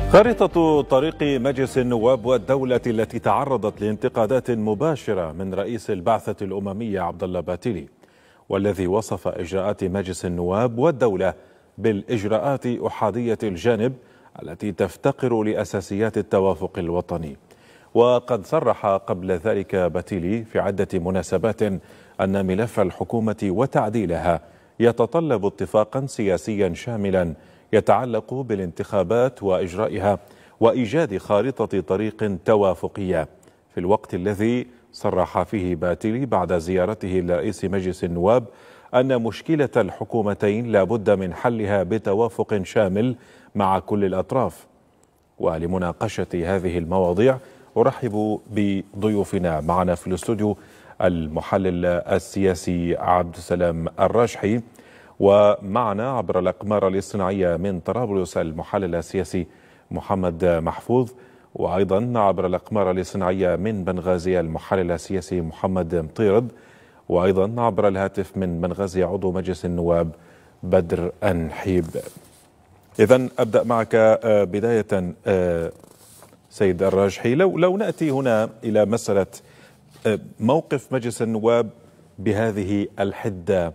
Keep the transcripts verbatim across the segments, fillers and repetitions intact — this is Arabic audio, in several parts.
خارطة طريق مجلس النواب والدولة التي تعرضت لانتقادات مباشرة من رئيس البعثة الأممية عبد الله باتيلي، والذي وصف إجراءات مجلس النواب والدولة بالإجراءات أحادية الجانب التي تفتقر لأساسيات التوافق الوطني. وقد صرح قبل ذلك باتيلي في عدة مناسبات أن ملف الحكومة وتعديلها يتطلب اتفاقا سياسيا شاملا يتعلق بالانتخابات وإجرائها وإيجاد خارطة طريق توافقية، في الوقت الذي صرح فيه باتيلي بعد زيارته لرئيس مجلس النواب أن مشكلة الحكومتين لا بد من حلها بتوافق شامل مع كل الأطراف. ولمناقشة هذه المواضيع أرحب بضيوفنا معنا في الاستوديو المحلل السياسي عبد السلام الراجحي، ومعنا عبر الأقمار الاصطناعية من طرابلس المحلل السياسي محمد محفوظ، وأيضا عبر الأقمار الاصطناعية من بنغازي المحلل السياسي محمد مطيرد، وأيضا عبر الهاتف من بنغازي عضو مجلس النواب بدر أنحيب. إذن أبدأ معك بداية سيد الراجحي، لو لو نأتي هنا إلى مسألة موقف مجلس النواب بهذه الحدة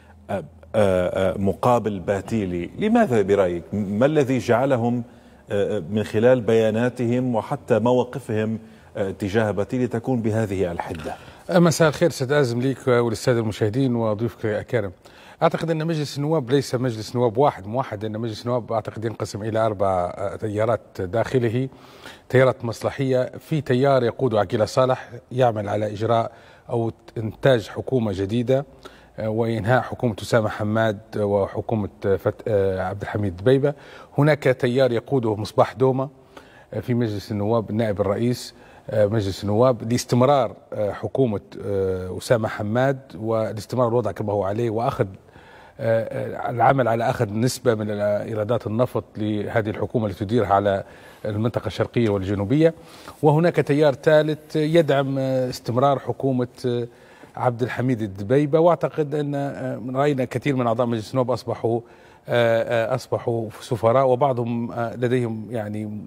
مقابل باتيلي، لماذا برأيك؟ ما الذي جعلهم من خلال بياناتهم وحتى مواقفهم تجاه باتيلي تكون بهذه الحدة؟ مساء الخير سيد آزم ليك وللسادة المشاهدين وضيوفك الأكارم. أعتقد أن مجلس النواب ليس مجلس نواب واحد موحد، أن مجلس النواب أعتقد ينقسم إلى أربع تيارات داخله، تيارات مصلحية. في تيار يقود عقيلة صالح يعمل على إجراء أو إنتاج حكومة جديدة وإنهاء حكومة أسامة حماد وحكومة فت... عبد الحميد دبيبة. هناك تيار يقوده مصباح دومة في مجلس النواب نائب الرئيس مجلس النواب لاستمرار حكومة أسامة حماد والاستمرار الوضع كما هو عليه، وأخذ العمل على أخذ نسبة من إيرادات النفط لهذه الحكومة التي تديرها على المنطقة الشرقية والجنوبية. وهناك تيار ثالث يدعم استمرار حكومة عبد الحميد الدبيبة، واعتقد ان راينا كثير من اعضاء مجلس النواب اصبحوا اصبحوا سفراء، وبعضهم لديهم يعني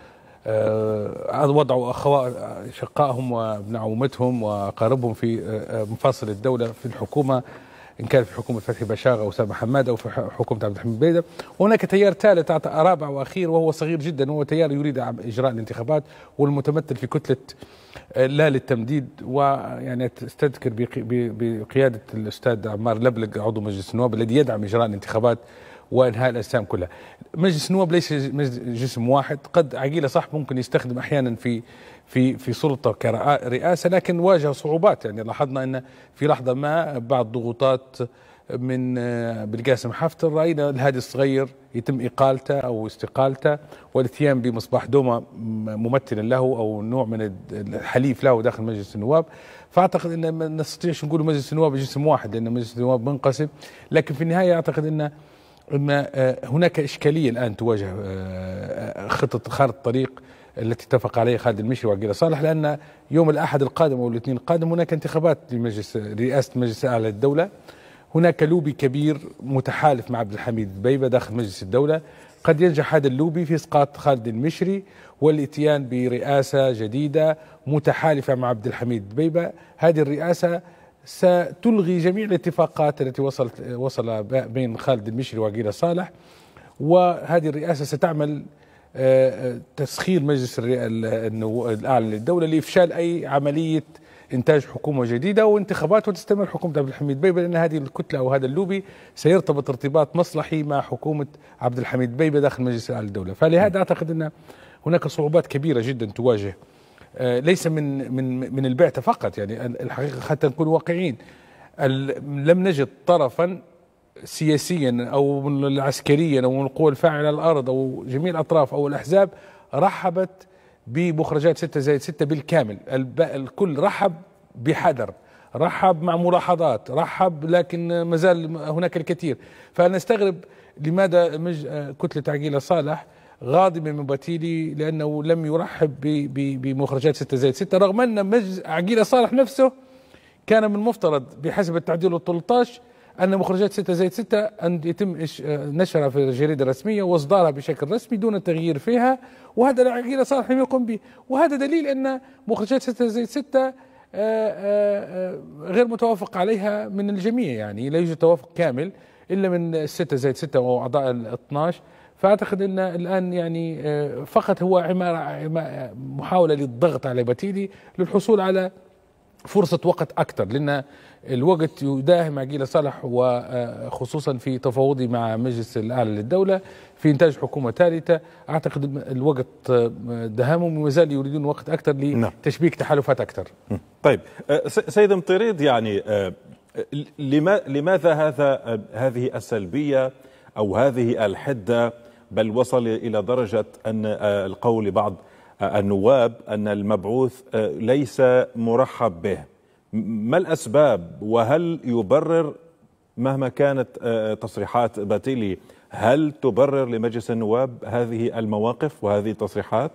وضعوا شقائهم وابن عمومتهم واقاربهم في مفاصل الدوله في الحكومه، ان كان في حكومه فتحي بشاغ او اسامه حماد او في حكومه عبد الحميد دبيبة. وهناك تيار ثالث رابع واخير وهو صغير جدا، وهو تيار يريد اجراء الانتخابات والمتمثل في كتله لا للتمديد، ويعني استذكر بقياده الاستاذ عمار لبلق عضو مجلس النواب الذي يدعم اجراء الانتخابات وانهاء الاجسام كلها. مجلس النواب ليس جسم واحد، قد عقيله صح ممكن يستخدم احيانا في في في سلطه كرئاسه، لكن واجه صعوبات. يعني لاحظنا ان في لحظه ما بعد ضغوطات من بالقاسم حفتر راينا الهادي الصغير يتم اقالته او استقالته والاتيان بمصباح دومه ممثلا له او نوع من الحليف له داخل مجلس النواب. فاعتقد ان ما نستطيعش نقول مجلس النواب جسم واحد لان مجلس النواب منقسم، لكن في النهايه اعتقد ان ان هناك اشكاليه الان تواجه خطه خارطه الطريق التي اتفق عليها خالد المشري وعقيله صالح، لان يوم الاحد القادم او الاثنين القادم هناك انتخابات لمجلس رئاسه مجلس اعلى للدوله. هناك لوبي كبير متحالف مع عبد الحميد دبيبة داخل مجلس الدولة، قد ينجح هذا اللوبي في اسقاط خالد المشري والاتيان برئاسة جديدة متحالفة مع عبد الحميد دبيبة. هذه الرئاسة ستلغي جميع الاتفاقات التي وصلت وصل بين خالد المشري وعقيلة صالح، وهذه الرئاسة ستعمل تسخير مجلس الأعلى للدولة لإفشال أي عملية إنتاج حكومة جديدة وانتخابات وتستمر حكومة عبد الحميد دبيبة، لأن هذه الكتلة أو هذا اللوبي سيرتبط ارتباط مصلحي مع حكومة عبد الحميد دبيبة داخل مجلس الأعلى للدولة. فلهذا أعتقد أن هناك صعوبات كبيرة جدا تواجه، ليس من من من البعثة فقط. يعني الحقيقة حتى نكون واقعيين، لم نجد طرفا سياسيا أو عسكريا أو من القوى الفاعلة على الأرض أو جميع الأطراف أو الأحزاب رحبت بمخرجات ستة زائد ستة بالكامل. الكل رحب بحذر، رحب مع ملاحظات، رحب، لكن ما زال هناك الكثير. فأنا استغرب لماذا كتلة عقيلة صالح غاضبة من باتيلي لأنه لم يرحب بمخرجات ستة زائد ستة، رغم أن عقيلة صالح نفسه كان من المفترض بحسب التعديل ال ثلاثة عشر أن مخرجات ستة زائد ستة أن يتم نشرها في الجريدة الرسمية وإصدارها بشكل رسمي دون التغيير فيها، وهذا العقيدة صالح لم يقم به، وهذا دليل أن مخرجات ستة زائد ستة غير متوافق عليها من الجميع، يعني لا يوجد توافق كامل إلا من ستة زائد ستة وأعضاء ال اثني عشر. فأعتقد أن الآن يعني فقط هو محاولة للضغط على باتيلي للحصول على فرصة وقت أكثر، لأن الوقت يداهم عقيلة صالح وخصوصا في تفاوضي مع مجلس الأعلى للدولة في إنتاج حكومة ثالثة. أعتقد الوقت دهمهم وما زال يريدون وقت أكثر لتشبيك تحالفات أكثر. طيب سيد مطيريد، يعني لماذا هذا هذه السلبية أو هذه الحدة، بل وصل إلى درجة أن القول لبعض النواب أن المبعوث ليس مرحب به؟ ما الأسباب؟ وهل يبرر مهما كانت تصريحات باتيلي، هل تبرر لمجلس النواب هذه المواقف وهذه التصريحات؟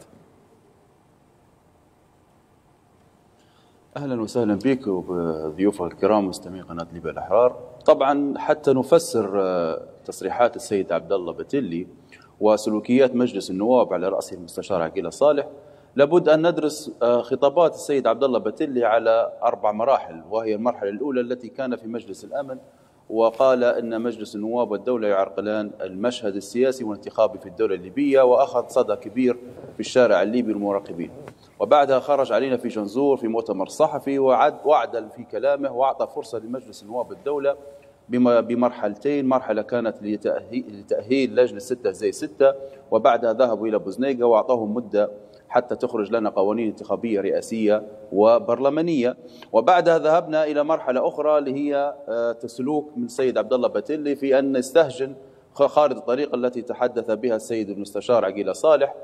أهلا وسهلا بك وبضيوفك الكرام مستمعي قناة ليبيا الأحرار. طبعا حتى نفسر تصريحات السيد عبد الله باتيلي وسلوكيات مجلس النواب على رأسه المستشار عقيلة صالح، لابد أن ندرس خطابات السيد عبد الله باتيلي على أربع مراحل، وهي المرحلة الأولى التي كان في مجلس الأمن وقال أن مجلس النواب والدولة يعرقلان المشهد السياسي والانتخابي في الدولة الليبية، وأخذ صدى كبير في الشارع الليبي المراقبين. وبعدها خرج علينا في جنزور في مؤتمر صحفي وعد وعدل في كلامه وأعطى فرصة لمجلس النواب والدولة بمرحلتين، مرحلة كانت لتأهيل لجنة ستة زي ستة، وبعدها ذهبوا إلى بوزنيقة وأعطاهم مدة حتى تخرج لنا قوانين انتخابية رئاسية وبرلمانية. وبعدها ذهبنا إلى مرحلة أخرى اللي هي تسلوك من السيد عبد الله باتيلي في أن يستهجن خارطة الطريق التي تحدث بها السيد المستشار عقيلة صالح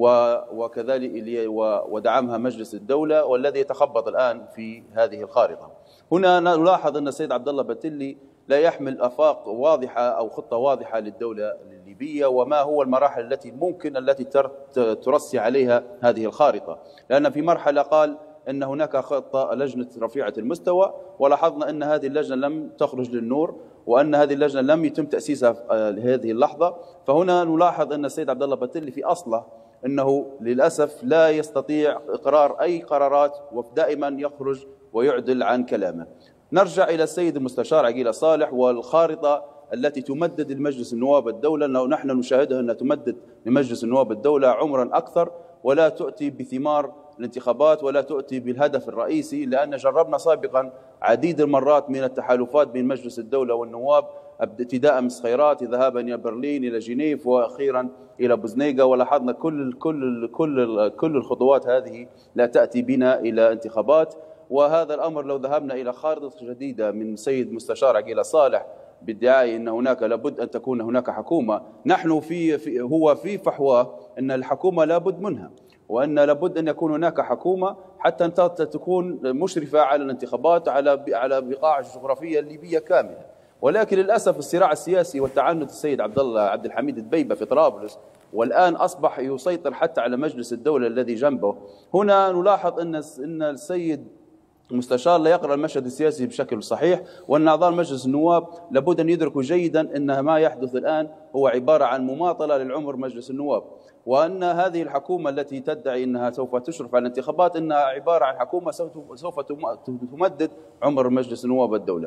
وكذلك ودعمها مجلس الدولة، والذي يتخبط الآن في هذه الخارطة. هنا نلاحظ أن السيد عبد الله باتيلي لا يحمل آفاق واضحة أو خطة واضحة للدولة الليبية، وما هو المراحل التي ممكن التي ترسي عليها هذه الخارطة. لأن في مرحلة قال أن هناك خطة لجنة رفيعة المستوى، ولاحظنا أن هذه اللجنة لم تخرج للنور، وأن هذه اللجنة لم يتم تأسيسها لهذه اللحظة. فهنا نلاحظ أن السيد عبد الله باتيلي في أصله أنه للأسف لا يستطيع إقرار أي قرارات، ودائما يخرج ويعدل عن كلامه. نرجع إلى السيد المستشار عقيلة صالح والخارطة التي تمدد لمجلس النواب الدولة، أنه نحن نشاهدها أنها تمدد لمجلس النواب الدولة عمرا أكثر، ولا تؤتي بثمار الانتخابات ولا تؤتي بالهدف الرئيسي، لأن جربنا سابقا عديد المرات من التحالفات بين مجلس الدولة والنواب، ابتداء من سخيرات ذهابا إلى برلين إلى جنيف وأخيرا إلى بوزنيقة، ولاحظنا كل كل كل كل الخطوات هذه لا تأتي بنا إلى انتخابات. وهذا الأمر لو ذهبنا إلى خارطة جديدة من سيد مستشار عقيلة صالح بادعاء أن هناك لابد أن تكون هناك حكومة، نحن في, في هو في فحواه أن الحكومة لابد منها، وأن لابد أن يكون هناك حكومة حتى أن تكون مشرفة على الانتخابات على على بقاع الجغرافية الليبية كاملة. ولكن للأسف الصراع السياسي والتعنت السيد عبد الله عبد الحميد دبيبة في طرابلس، والآن أصبح يسيطر حتى على مجلس الدولة الذي جنبه. هنا نلاحظ أن أن السيد المستشار لا يقرأ المشهد السياسي بشكل صحيح، وأن أعضاء مجلس النواب لابد أن يدركوا جيدا أن ما يحدث الآن هو عبارة عن مماطلة للعمر مجلس النواب، وأن هذه الحكومة التي تدعي أنها سوف تشرف على الانتخابات أنها عبارة عن حكومة سوف تمدد عمر مجلس النواب والدولة.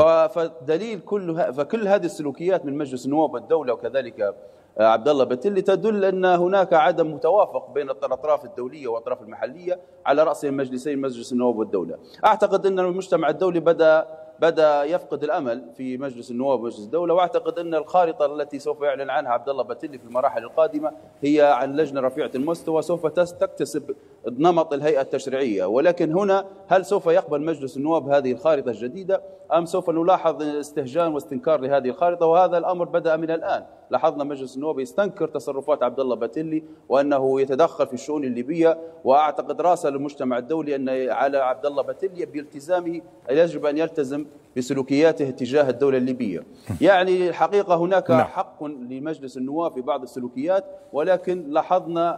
فدليل كل فكل هذه السلوكيات من مجلس النواب والدولة وكذلك عبد الله باتيلي تدل أن هناك عدم متوافق بين الأطراف الدولية والأطراف المحلية على رأس المجلسين مجلس النواب والدولة. أعتقد أن المجتمع الدولي بدأ بدأ يفقد الأمل في مجلس النواب ومجلس الدولة، وأعتقد أن الخارطة التي سوف يعلن عنها عبد الله باتيلي في المراحل القادمة هي عن لجنة رفيعة المستوى سوف تكتسب نمط الهيئة التشريعية. ولكن هنا هل سوف يقبل مجلس النواب هذه الخارطة الجديدة أم سوف نلاحظ استهجان واستنكار لهذه الخارطة؟ وهذا الأمر بدأ من الآن. لاحظنا مجلس النواب يستنكر تصرفات عبد الله باتيلي وأنه يتدخل في الشؤون الليبية، وأعتقد راسل المجتمع الدولي أن على عبد الله باتيلي بالتزامه يجب أن يلتزم بسلوكياته تجاه الدولة الليبية. يعني الحقيقة هناك حق لمجلس النواب في بعض السلوكيات، ولكن لاحظنا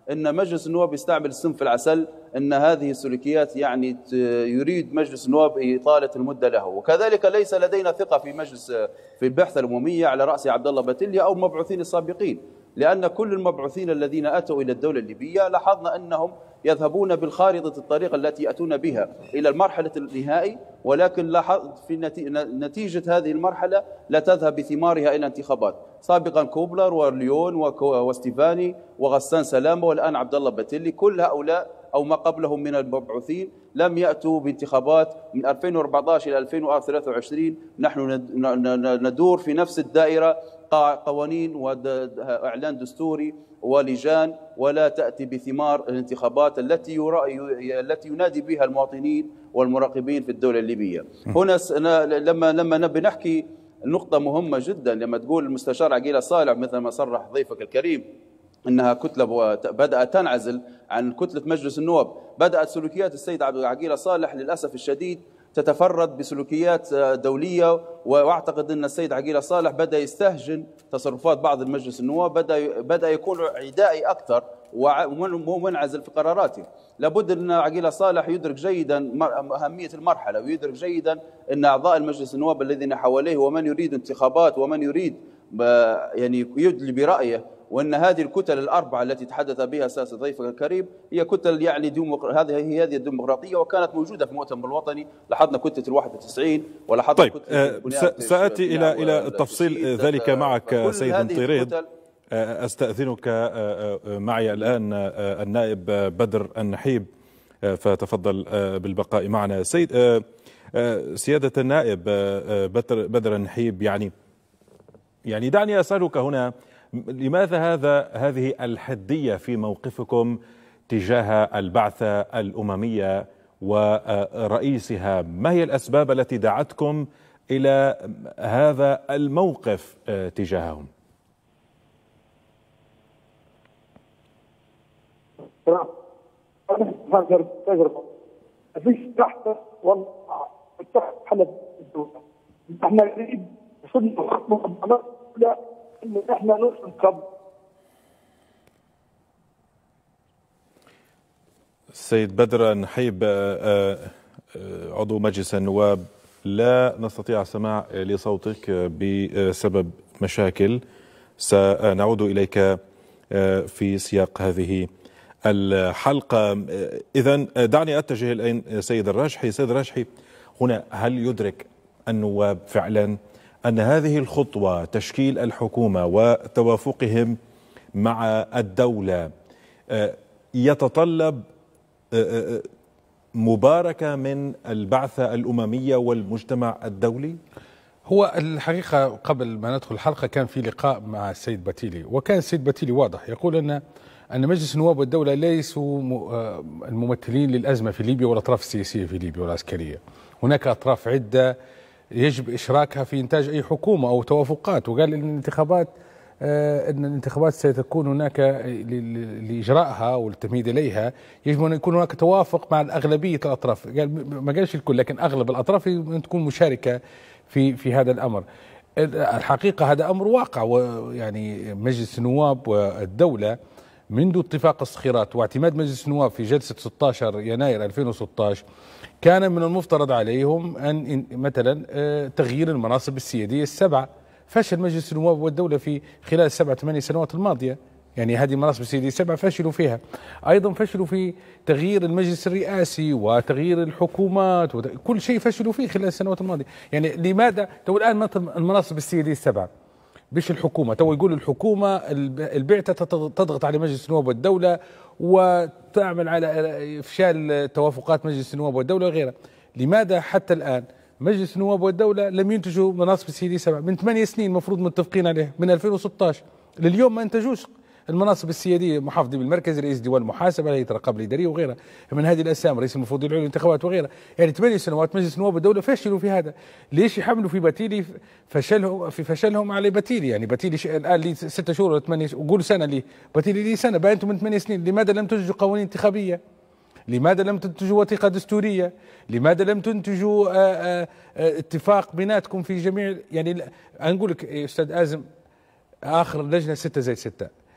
أن مجلس النواب يستعمل السم في العسل، أن هذه السلوكيات يعني يريد مجلس النواب إطالة المدة له. وكذلك ليس لدينا ثقة في مجلس في البعثة الأممية على رأس عبد الله باتيلي أو المبعوثين السابقين، لأن كل المبعوثين الذين أتوا إلى الدولة الليبية لاحظنا أنهم يذهبون بالخارطة الطريق التي يأتون بها إلى المرحلة النهائي، ولكن لاحظ في نتيجة هذه المرحلة لا تذهب بثمارها إلى انتخابات. سابقا كوبلر وليون وستيفاني وغسان سلامة والآن عبد الله باتيلي، كل هؤلاء أو ما قبلهم من المبعوثين لم يأتوا بانتخابات. من ألفين وأربعة عشر إلى ألفين وثلاثة وعشرين نحن ندور في نفس الدائرة، قوانين وإعلان دستوري ولجان، ولا تأتي بثمار الانتخابات التي التي ينادي بها المواطنين والمراقبين في الدولة الليبية. هنا لما لما نبي نحكي نقطة مهمة جدا، لما تقول المستشار عقيلة صالح مثل ما صرح ضيفك الكريم أنها كتلة بدأت تنعزل عن كتلة مجلس النواب، بدأت سلوكيات السيد عقيلة صالح للأسف الشديد تتفرد بسلوكيات دولية، واعتقد ان السيد عقيلة صالح بدا يستهجن تصرفات بعض المجلس النواب، بدا بدا يكون عدائي اكثر ومنعزل في قراراته. لابد ان عقيلة صالح يدرك جيدا اهميه المرحله، ويدرك جيدا ان اعضاء المجلس النواب الذين حواليه ومن يريد انتخابات ومن يريد يعني يدلي برايه، وان هذه الكتل الاربعه التي تحدث بها اساس ضيفك الكريم هي كتل يعني ديمقر... هذه هي هذه الديمقراطيه، وكانت موجوده في المؤتمر الوطني. لاحظنا كتله الواحد وتسعين ولاحظنا طيب كتله آه ساتي الى الى تفصيل ذلك معك سيد انطريد. استاذنك معي الان النائب بدر النحيب، فتفضل بالبقاء معنا. سيد سياده النائب بدر بدر النحيب، يعني يعني دعني اسالك هنا، لماذا هذا هذه الحدية في موقفكم تجاه البعثة الأممية ورئيسها؟ ما هي الأسباب التي دعتكم إلى هذا الموقف تجاههم؟ فيش تحت والله تحت حلب الدولة. احنا نريد وصلنا لا إنه إحنا نوصل قبل. السيد بدر النحيب عضو مجلس النواب، لا نستطيع سماع لصوتك بسبب مشاكل، سنعود إليك في سياق هذه الحلقة. إذن دعني أتجه الآن سيد الراجحي. سيد الراجحي، هنا هل يدرك النواب فعلا أن هذه الخطوة تشكيل الحكومة وتوافقهم مع الدولة يتطلب مباركة من البعثة الأممية والمجتمع الدولي؟ هو الحقيقة قبل ما ندخل الحلقة كان في لقاء مع السيد باتيلي، وكان السيد باتيلي واضح يقول أن أن مجلس النواب والدولة ليسوا الممثلين للأزمة في ليبيا والأطراف السياسية في ليبيا والعسكرية. هناك أطراف عدة يجب إشراكها في إنتاج أي حكومة أو توافقات، وقال أن الانتخابات آه أن الانتخابات ستكون هناك لإجرائها والتمهيد إليها يجب أن يكون هناك توافق مع أغلبية الأطراف. قال ما قالش الكل، لكن أغلب الأطراف تكون مشاركة في في هذا الأمر. الحقيقة هذا أمر واقع، ويعني مجلس النواب والدولة منذ اتفاق الصخيرات واعتماد مجلس النواب في جلسة ستة عشر يناير ألفين وستة عشر كان من المفترض عليهم أن مثلا تغيير المناصب السيادية السبعة. فشل مجلس النواب والدولة في خلال السبع ثمانية سنوات الماضية، يعني هذه المناصب السيادية السبعة فشلوا فيها. أيضا فشلوا في تغيير المجلس الرئاسي وتغيير الحكومات، كل شيء فشلوا فيه خلال السنوات الماضية. يعني لماذا تو الآن المناصب السيادية السبعة بش الحكومة تو يقول الحكومة البعثة تضغط على مجلس النواب والدولة وتعمل على إفشال توافقات مجلس النواب والدولة وغيرها؟ لماذا حتى الآن مجلس النواب والدولة لم ينتجوا مناصب السيادية سبعة؟ من ثمانية سنين المفروض متفقين عليه، من ألفين وستة عشر لليوم ما انتجوش المناصب السيادية. محافظ بالمركز، رئيس ديوان المحاسبة، هيئة الرقابة الإدارية وغيرها من هذه الأسامي، رئيس المفوضية العليا للانتخابات وغيرها. يعني ثمانية سنوات مجلس النواب والدولة فشلوا في هذا. ليش يحملوا في باتيلي فشلهم في فشلهم على باتيلي؟ يعني باتيلي الآن لي ستة شهور ولا ثمانية وقولوا سنة، لي باتيلي لي سنة، بقى أنتم من ثمانية سنين. لماذا لم تنتجوا قوانين انتخابية؟ لماذا لم تنتجوا وثيقة دستورية؟ لماذا لم تنتجوا آآ آآ اتفاق بيناتكم في جميع؟ يعني أنا نقول لك يا أستاذ آزم، آخر لجنة ستة زائد ستة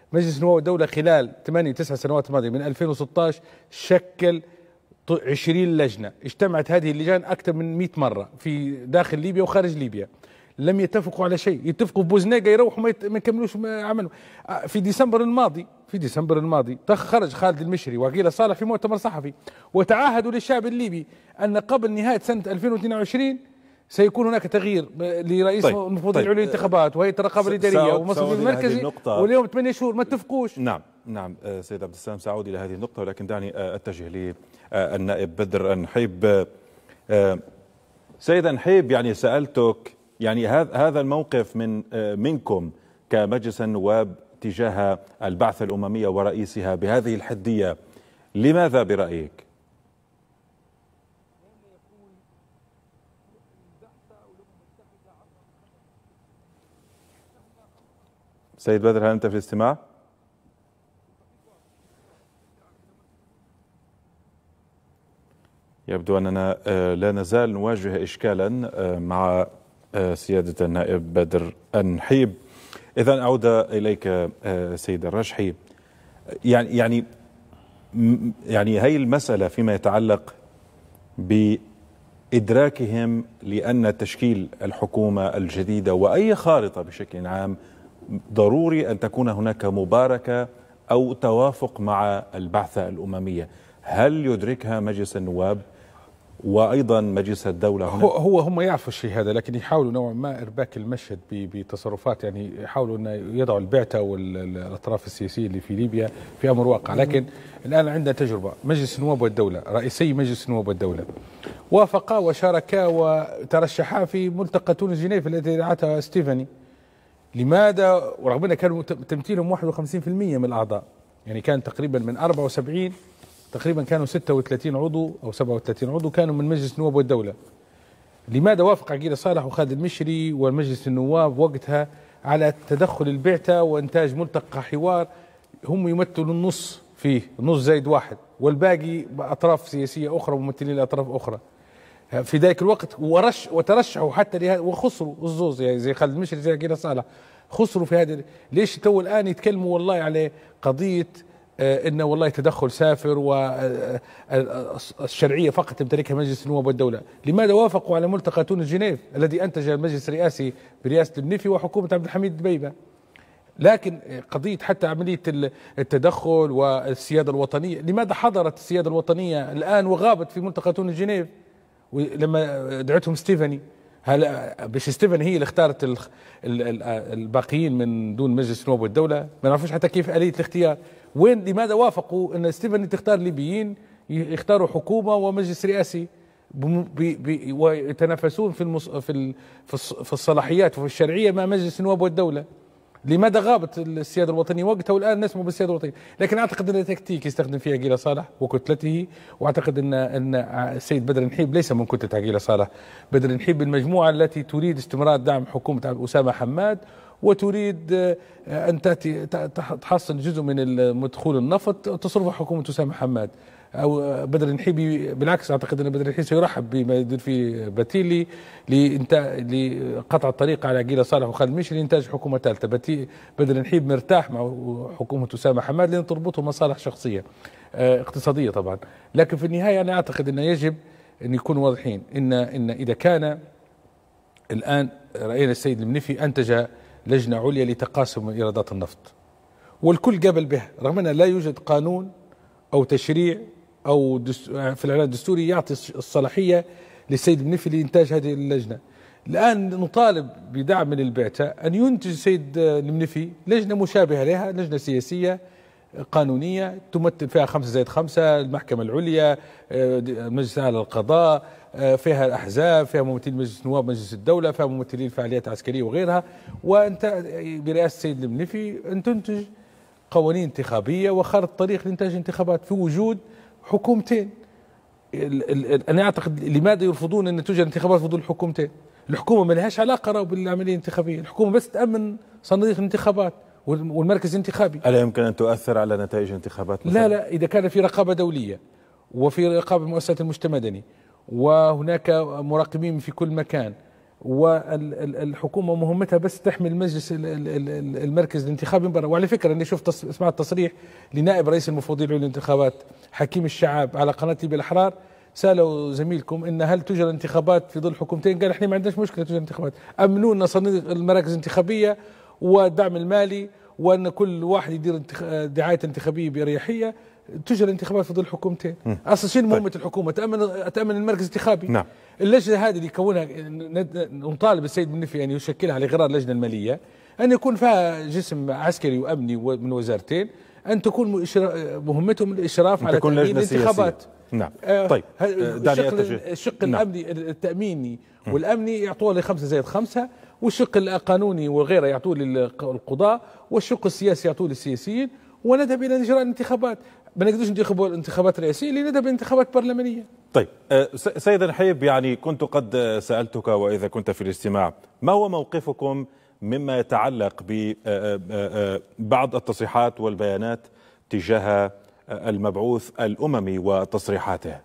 مجلس نواب الدولة خلال ثمانية تسع سنوات الماضية من ألفين وستة عشر شكل عشرين لجنة، اجتمعت هذه اللجان أكثر من مئة مرة في داخل ليبيا وخارج ليبيا، لم يتفقوا على شيء. يتفقوا في بوزنيقة يروحوا ما يكملوش عملوا. في ديسمبر الماضي في ديسمبر الماضي خرج خالد المشري وعقيلة صالح في مؤتمر صحفي وتعهدوا للشعب الليبي أن قبل نهاية سنة ألفين واثنين وعشرين سيكون هناك تغيير لرئيس طيب. المفوضية طيب. العليا للانتخابات وهيئة الرقابة الإدارية ومصرف المركزي، واليوم ثمانية شهور ما اتفقوش. نعم نعم سيد عبد السلام، سأعود إلى هذه النقطة، ولكن دعني أتجه للنائب بدر أنحيب. سيد أنحيب، يعني سألتك يعني هذا الموقف من منكم كمجلس النواب تجاه البعثة الأممية ورئيسها بهذه الحدية، لماذا برأيك؟ سيد بدر، هل أنت في الاستماع؟ يبدو أننا لا نزال نواجه إشكالا مع سيادة النائب بدر أنحيب. إذن أعود إليك سيد الرشحي. يعني يعني يعني هي المسألة فيما يتعلق بإدراكهم لأن تشكيل الحكومة الجديدة وأي خارطة بشكل عام ضروري أن تكون هناك مباركة أو توافق مع البعثة الأممية، هل يدركها مجلس النواب وأيضا مجلس الدولة هنا؟ هو, هو هم يعرفوا الشيء هذا، لكن يحاولوا نوعا ما إرباك المشهد بتصرفات، يعني يحاولوا أن يضعوا البعثة والأطراف السياسية اللي في ليبيا في أمر واقع. لكن الآن عندنا تجربة، مجلس النواب والدولة، رئيسي مجلس النواب والدولة وافقا وشاركا وترشحا في ملتقى تونس جنيف الذي دعته ستيفاني. لماذا؟ ورغم أن كانوا تمثيلهم واحد وخمسين بالمئة من الأعضاء، يعني كان تقريبا من أربعة وسبعين تقريبا كانوا ستة وثلاثين عضو أو سبعة وثلاثين عضو كانوا من مجلس النواب والدولة. لماذا وافق عقيلة صالح وخالد المشري والمجلس النواب وقتها على تدخل البعثة وإنتاج ملتقى حوار هم يمثلوا النص فيه، نص زائد واحد، والباقي أطراف سياسية أخرى ممثلين لأطراف أخرى في ذلك الوقت، ورش وترشحوا حتى لهذا وخسروا الزوز، يعني زي خالد المشري زي عقيلة صالح خسروا في هذا. ليش تو الآن يتكلموا والله على قضية آه انه والله تدخل سافر والشرعيه فقط يمتلكها مجلس النواب والدوله؟ لماذا وافقوا على ملتقى تونس جنيف الذي انتج المجلس الرئاسي برئاسه المنيفي وحكومه عبد الحميد دبيبه؟ لكن قضيه حتى عمليه التدخل والسياده الوطنيه، لماذا حضرت السياده الوطنيه الان وغابت في ملتقى تونس جنيف لما دعتهم ستيفاني؟ هل مش ستيفاني هي اللي اختارت الباقيين من دون مجلس النواب والدوله؟ ما نعرفوش حتى كيف آلية الاختيار. وين لماذا وافقوا ان ستيفاني تختار ليبيين يختاروا حكومه ومجلس رئاسي ويتنافسون في المص... في في الصلاحيات وفي الشرعيه مع مجلس النواب والدوله؟ لماذا غابت السياده الوطنيه وقتها والان نسمع بالسياده الوطنيه؟ لكن اعتقد ان تكتيك يستخدم فيه عقيلة صالح وكتلته، واعتقد ان ان السيد بدر نحيب ليس من كتله عقيلة صالح. بدر نحيب بالمجموعه التي تريد استمرار دعم حكومه أسامة حماد وتريد ان تاتي تحصل جزء من مدخول النفط تصرف حكومه أسامة حماد. او بدر النحيبي بالعكس، اعتقد ان بدر النحيبي سيرحب بما يدير فيه باتيلي لقطع الطريق على عقيلة صالح وخالد المشري لانتاج حكومه ثالثه. بدر النحيبي مرتاح مع حكومه أسامة حماد لان تربطه مصالح شخصيه اقتصاديه طبعا. لكن في النهايه انا اعتقد انه يجب ان يكونوا واضحين ان ان اذا كان الان راينا السيد المنيفي انتج لجنه عليا لتقاسم ايرادات النفط والكل قبل بها، رغم ان لا يوجد قانون او تشريع او في الاعلان الدستوري يعطي الصلاحيه للسيد المنيفي لانتاج هذه اللجنه. الان نطالب بدعم من البعثه ان ينتج السيد المنيفي لجنه مشابهه لها، لجنه سياسيه قانونيه تمثل فيها خمسه زائد خمسه، المحكمه العليا، المجلس الاعلى للقضاء، فيها الاحزاب، فيها ممثلين مجلس النواب، مجلس الدوله، فيها ممثلين فعاليات عسكريه وغيرها، وانت برئاسه السيد المنيفي ان تنتج قوانين انتخابيه وخارطه طريق لانتاج انتخابات في وجود حكومتين. انا اعتقد لماذا يرفضون ان توجد انتخابات في ظل حكومتين؟ الحكومه ما لهاش علاقه بالعمليه الانتخابيه، الحكومه بس تامن صناديق الانتخابات والمركز الانتخابي. ألا يمكن ان تؤثر على نتائج انتخابات مثلا؟ لا لا، اذا كان في رقابه دوليه وفي رقابه مؤسسات المجتمع المدني وهناك مراقبين في كل مكان والحكومه مهمتها بس تحمي المجلس المركز الانتخابي من برا. وعلى فكره اني شفت سمعت تصريح لنائب رئيس المفوضيه العليا للانتخابات حكيم الشعاب على قناه ليبيا الاحرار، سالوا زميلكم ان هل توجد انتخابات في ظل حكومتين؟ قال احنا ما عندناش مشكله توجد انتخابات، امنونا صناديق المراكز الانتخابيه والدعم المالي وان كل واحد يدير دعايه انتخابيه باريحيه. توجد انتخابات في ظل حكومتين. اصلا شنو مهمه طيب. الحكومه؟ تامن تامن المركز الانتخابي. نعم. اللجنه هذه اللي يكونها نطالب السيد منفي ان يشكلها على غرار اللجنه الماليه، ان يكون فيها جسم عسكري وامني من وزارتين، ان تكون مهمتهم الاشراف على تامين الانتخابات. نعم. طيب دعني الشق, الشق نعم. الامني التاميني والامني يعطوه لخمسه زائد خمسه، والشق القانوني وغيره يعطوه للقضاء، والشق السياسي يعطوه للسياسيين، ونذهب الى اجراء الانتخابات. ما نقدرش ننتخبوا الانتخابات الرئاسيه لنذهب انتخابات برلمانيه. طيب سيد الحيب، يعني كنت قد سالتك واذا كنت في الاستماع، ما هو موقفكم مما يتعلق ببعض التصريحات والبيانات تجاه المبعوث الاممي وتصريحاته؟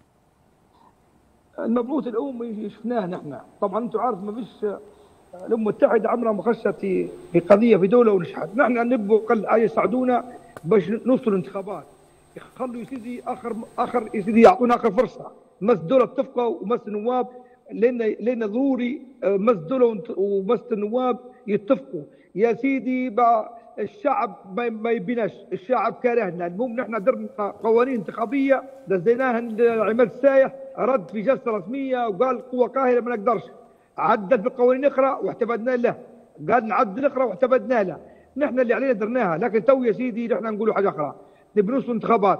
المبعوث الاممي شفناه نحن، طبعا انتم عارف ما فيش الامم المتحده عمرها ما خشت في في قضيه في دوله ونجحت، نحن نبغوا قل يساعدونا باش نوصلوا الانتخابات، يخلوا يا سيدي اخر اخر يا سيدي يعطونا اخر فرصه، مس الدوله اتفقوا ومس النواب، لان لان ضروري مس الدوله ومس النواب يتفقوا يا سيدي. الشعب ما يبيناش، الشعب كارهنا، المهم نحن درنا قوانين انتخابيه دزيناها عماد السايح، رد في جلسه رسميه وقال قوه قاهره ما نقدرش، عدل في القوانين اخرى واعتمدنا له، قال نعدل اخرى واعتمدنا له، نحن اللي علينا درناها. لكن تو يا سيدي نحن نقولوا حاجه اخرى، نبي نوصلوا انتخابات،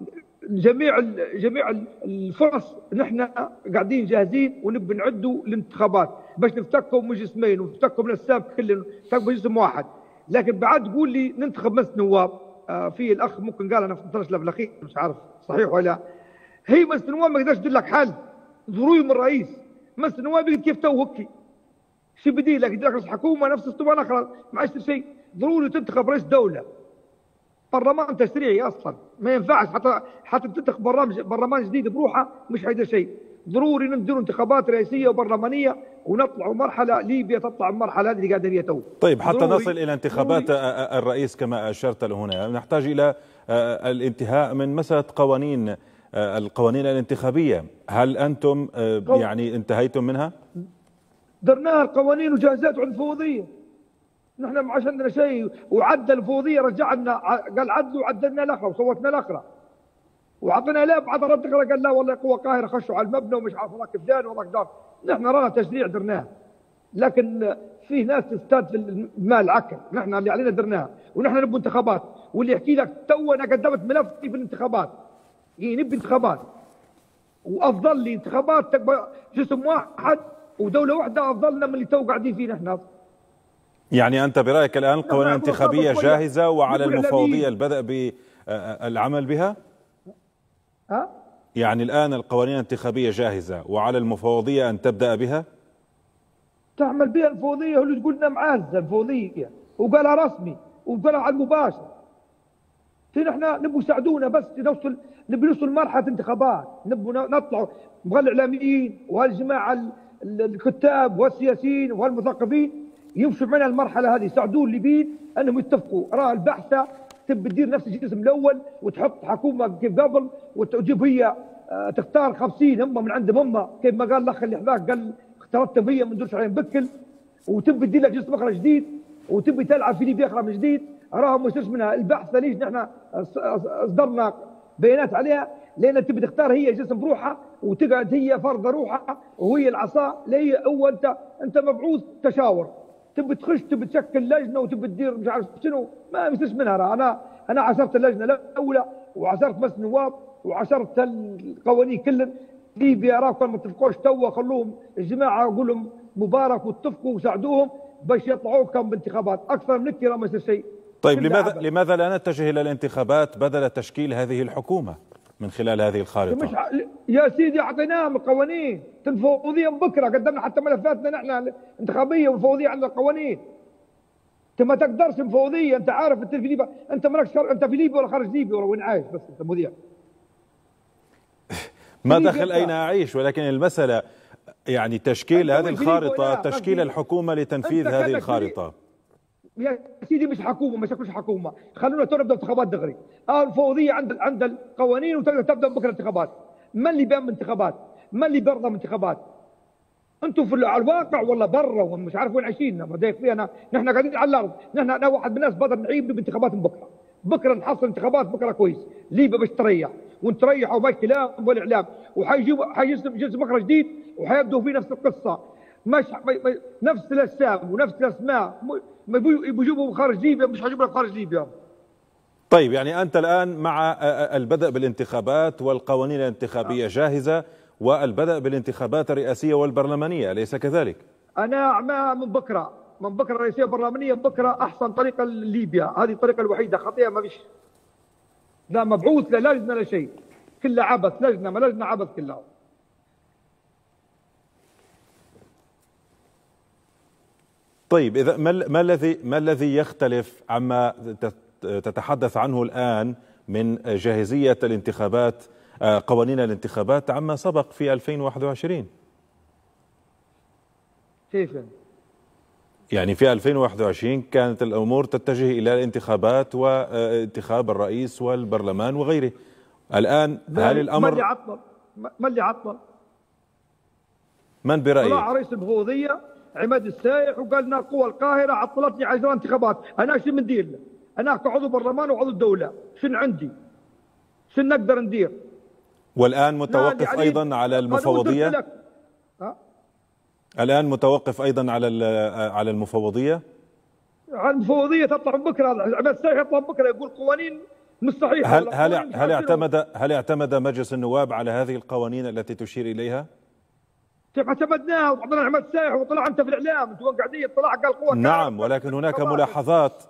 جميع جميع الفرص نحن قاعدين جاهزين ونبي نعدوا الانتخابات باش نفتكوا من جسمين ونفتكوا من السابق كلهم، نفتكوا جسم واحد. لكن بعد تقول لي ننتخب مجلس نواب، آه في الاخ ممكن قال انا في اثناعش في الاخير مش عارف صحيح ولا، هي مجلس النواب ما يقدرش يدير لك حل، ضروري من الرئيس، مجلس النواب يقول كيف تو هكي شو بدي لك، يدير لك رئيس حكومه نفس الاسطوانه الاخرى ما عادش شيء، ضروري تنتخب رئيس دوله، برلمان تشريعي اصلا ما ينفعش، حتى حتى تنتخب برنامج برلمان جديد بروحه مش حيدير شيء، ضروري نديروا انتخابات رئاسيه وبرلمانيه ونطلعوا مرحله، ليبيا تطلع المرحله هذه اللي قاعده هي تو. طيب حتى نصل الى انتخابات الرئيس كما اشرت له هنا، نحتاج الى الانتهاء من مساله قوانين القوانين الانتخابيه، هل انتم يعني انتهيتم منها؟ درناها القوانين وجهزت عند الفوضيه. نحن ما عادش عندنا شيء، وعدل الفوضيه رجع لنا قال عدلوا وعدلنا الاخرى وصوتنا الاخرى. وعطينا لا بعد رد قال لا والله قوه قاهره خشوا على المبنى ومش عارف والله كيف دار والله كدار، نحن رانا تشريع درناه. لكن في ناس تستاد في المال عكر، نحن اللي علينا درناها، ونحن نبغى انتخابات، واللي يحكي لك تو انا قدمت ملفي في الانتخابات. يعني نبي انتخابات. وافضل لي انتخابات تبقى جسم واحد ودوله واحده افضل لنا من اللي تو قاعدين فيه نحن. يعني انت برايك الان القوانين الانتخابيه جاهزه وعلى المفوضيه البدء بالعمل بها؟ ها؟ يعني الآن القوانين الانتخابية جاهزة وعلى المفوضية أن تبدأ بها؟ تعمل بها المفوضية، هو اللي تقول لنا معزة المفوضية وقالها رسمي وقالها على المباشر. نحن نبغوا يساعدونا بس نوصل، نبي نوصل لمرحلة انتخابات، نبغوا نطلعوا نبغى الإعلاميين وهالجماعة الكتاب والسياسيين والمثقفين يمشوا معنا المرحلة هذه، يساعدون الليبيين أنهم يتفقوا. راه البعثة تبي تدير نفس الجسم الاول وتحط حكومه كيف قبل وتجيب هي تختار خمسين هم من عندهم هم، كيف ما قال الاخ اللي حذاك قال اخترتهم هي ما ندورش عليهم بكل، وتبي تدير لك جسم اخر جديد وتبي تلعب في ليبيا اخرى من جديد. راهم ما يصيرش منها البحث. ليش نحن اصدرنا بيانات عليها؟ لان تبي تختار هي جسم بروحها وتقعد هي فرض روحها وهي العصا، لا هي هو انت انت مبعوث تشاور، تبي تخش تبي تشكل لجنه وتبي تدير مش عارف شنو، ما يصيرش منها. انا انا عاصرت اللجنه الاولى وعاصرت مجلس النواب وعاصرت القوانين كلهم. ليبيا راكم ما تتفقوش توا، خلوهم الجماعه اقول لهم مبارك واتفقوا وساعدوهم باش يطلعوا كم بانتخابات، اكثر من كذا ما يصير شيء. طيب لماذا لماذا لا نتجه الى الانتخابات بدل تشكيل هذه الحكومه من خلال هذه الخارطه؟ مش يا سيدي اعطيناهم القوانين، الفوضيه من بكره قدمنا حتى ملفاتنا نحن انتخابيه والفوضيه عندنا قوانين. انت ما تقدرش مفوضيه، انت عارف انت في ليبيا، انت مالكش انت في ليبيا ولا خارج ليبيا ولا وين عايش، بس انت مذيع. ما دخل اين اعيش، ولكن المساله يعني تشكيل هذه الخارطة، تشكيل الحكومة لتنفيذ هذه الخارطة. يا سيدي مش حكومة، ما شكلش حكومة، خلونا تو نبدا انتخابات دغري. اه الفوضية عند عند القوانين وتقدر تبدا بكره انتخابات. ما اللي بيعمل انتخابات؟ ما اللي بيرضى من انتخابات؟ انتم في على الواقع والله برا ومش عارف وين عايشين، ما ضايق فينا، نحن قاعدين على الارض، نحن انا واحد من الناس بدر نعيب بانتخابات بكره، بكره نحصل انتخابات بكره كويس، ليبيا باش تريح ونتريح وما كلام ولا اعلام، وحيجيبوا حيجلس جلس بكره جديد وحيبدوا في نفس القصه، مش نفس الاسام ونفس الاسماء، ما بيجيبوا خارج ليبيا، مش حيجيبوا لك خارج ليبيا. طيب يعني انت الان مع البدء بالانتخابات والقوانين الانتخابيه جاهزه والبدء بالانتخابات الرئاسيه والبرلمانيه، اليس كذلك؟ انا مع من بكره، من بكره الرئاسيه والبرلمانيه، بكره احسن طريقه لليبيا، هذه الطريقه الوحيده، خطيئه ما فيش. لا مبعوث لا لجنه لا شيء، كلها عبث، لجنه ما لجنه عبث كلها. طيب اذا ما الذي ما الذي يختلف عما تتحدث عنه الان من جاهزيه الانتخابات، قوانين الانتخابات، عما سبق في ألفين وواحد وعشرين؟ كيف يعني في ألفين وواحد وعشرين كانت الامور تتجه الى الانتخابات وانتخاب الرئيس والبرلمان وغيره. الان هل الامر ما اللي عطل؟ ما اللي عطل؟ من برايك؟ طلع رئيس الفوضيه عماد السايح وقال لنا القوى القاهره عطلتني على اجراء انتخابات، انا شو ندير له؟ انا كعضو برلمان وعضو الدوله، شنو عندي؟ شنو نقدر ندير؟ والان متوقف ايضا على المفوضيه؟ الان متوقف ايضا على على المفوضيه؟ على المفوضيه تطلع بكره، عماد السايح يطلع بكره يقول قوانين مش صحيحه. هل هل هل اعتمد هل اعتمد مجلس النواب على هذه القوانين التي تشير اليها؟ كيف اعتمدناها وطلع عماد السايح وطلع انت في الاعلام، انتوا قاعدين طلع قال قوه. نعم ولكن هناك ملاحظات.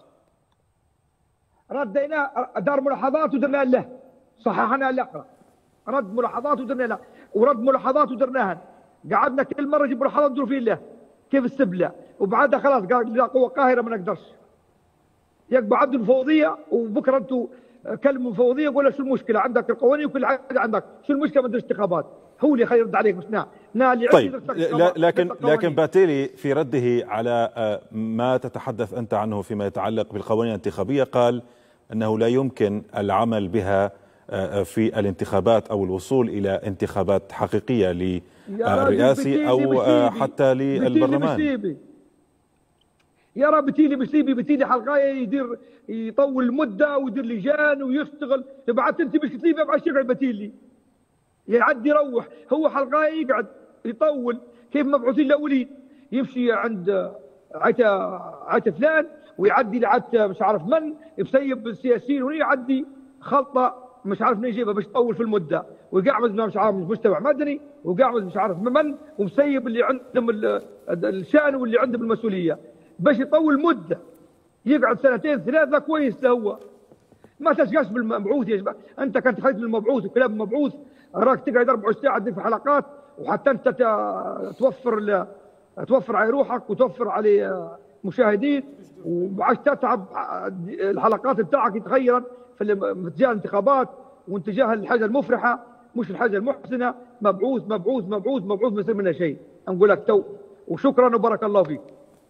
ردينا دار ملاحظات ودرنا له، صححنا الاقرا، رد ملاحظات ودرنا له، ورد ملاحظات ودرناها، قعدنا كل مره نجيب ملاحظات نديروا فيه له كيف السبله، وبعدها خلاص قال لا قوه قاهره ما نقدرش. يقبع عبد الفوضيه وبكره انتوا كلموا الفوضيه قولوا شو المشكله، عندك القوانين وكل حاجه عندك، شو المشكله ما نديرش انتخابات؟ هو اللي يرد عليك مش نا نا اللي طيب لكن لكن باتيلي في رده على ما تتحدث انت عنه فيما يتعلق بالقوانين الانتخابيه قال انه لا يمكن العمل بها في الانتخابات او الوصول الى انتخابات حقيقيه للرئاسي او حتى للبرلمان. يا رب بتيلي مش ليبي، بتيلي حلقايه يدير يطول المده ويدير لجان ويشتغل، بعد انت مش ليبي بعد يقعد بتيلي يعدي يروح، هو حلقايه يقعد يطول كيف مبعوثين الاولين، يمشي عند عتا عتا فلان ويعدي لعتا مش عارف من بسيب السياسيين ويعدي خلطه مش عارف منين يجيبها باش يطول في المده، ويقعمز مش عارف مجتمع مدني وقعمز مش عارف من ومسيب اللي عندهم الشان واللي عندهم المسؤوليه باش يطول مده، يقعد سنتين ثلاثه كويس له. ما تشقاش بالمبعوث يا جماعه، انت كنت خريج من المبعوث وكلام المبعوث راك تقعد أربعة وعشرين ساعه في حلقات، وحتى انت توفر توفر على روحك وتوفر على مشاهدين، وعاش تتعب الحلقات بتاعك يتغير في اتجاه الانتخابات واتجاه الحاجه المفرحه مش الحاجه المحزنه. مبعوث مبعوث مبعوث مبعوث ما يصير منها شيء، نقول لك تو وشكرا وبارك الله فيك.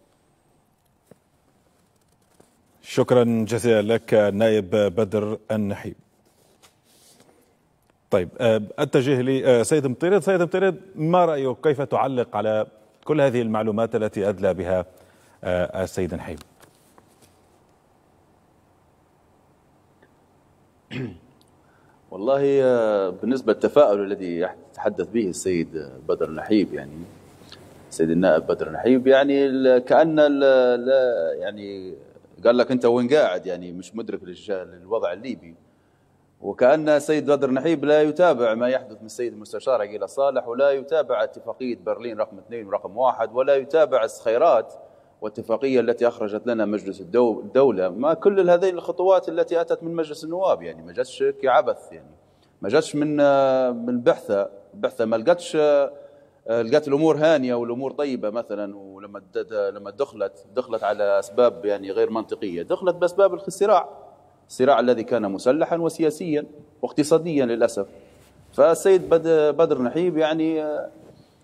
شكرا جزيلا لك النائب بدر النحيب. طيب اتجه لسيد مطيرد. سيد مطيرد، ما رأيك، كيف تعلق على كل هذه المعلومات التي أدلى بها السيد النحيب؟ والله بالنسبة للتفاؤل الذي يتحدث به السيد بدر النحيب، يعني السيد النائب بدر النحيب، يعني كأن لا يعني قال لك أنت وين قاعد، يعني مش مدرك للوضع الليبي، وكأن السيد بدر النحيب لا يتابع ما يحدث من السيد المستشار عقيل صالح، ولا يتابع اتفاقية برلين رقم اثنين ورقم واحد، ولا يتابع الخيرات والاتفاقية التي أخرجت لنا مجلس الدولة. ما كل هذه الخطوات التي أتت من مجلس النواب، يعني ما جاتش كعبث، يعني ما جاتش من من بحثة بحثة ما لقتش لقت الأمور هانية والأمور طيبة مثلا، ولما لما دخلت دخلت على أسباب يعني غير منطقية، دخلت بأسباب الصراع الصراع الذي كان مسلحا وسياسيا واقتصاديا للأسف. فالسيد بدر النحيب يعني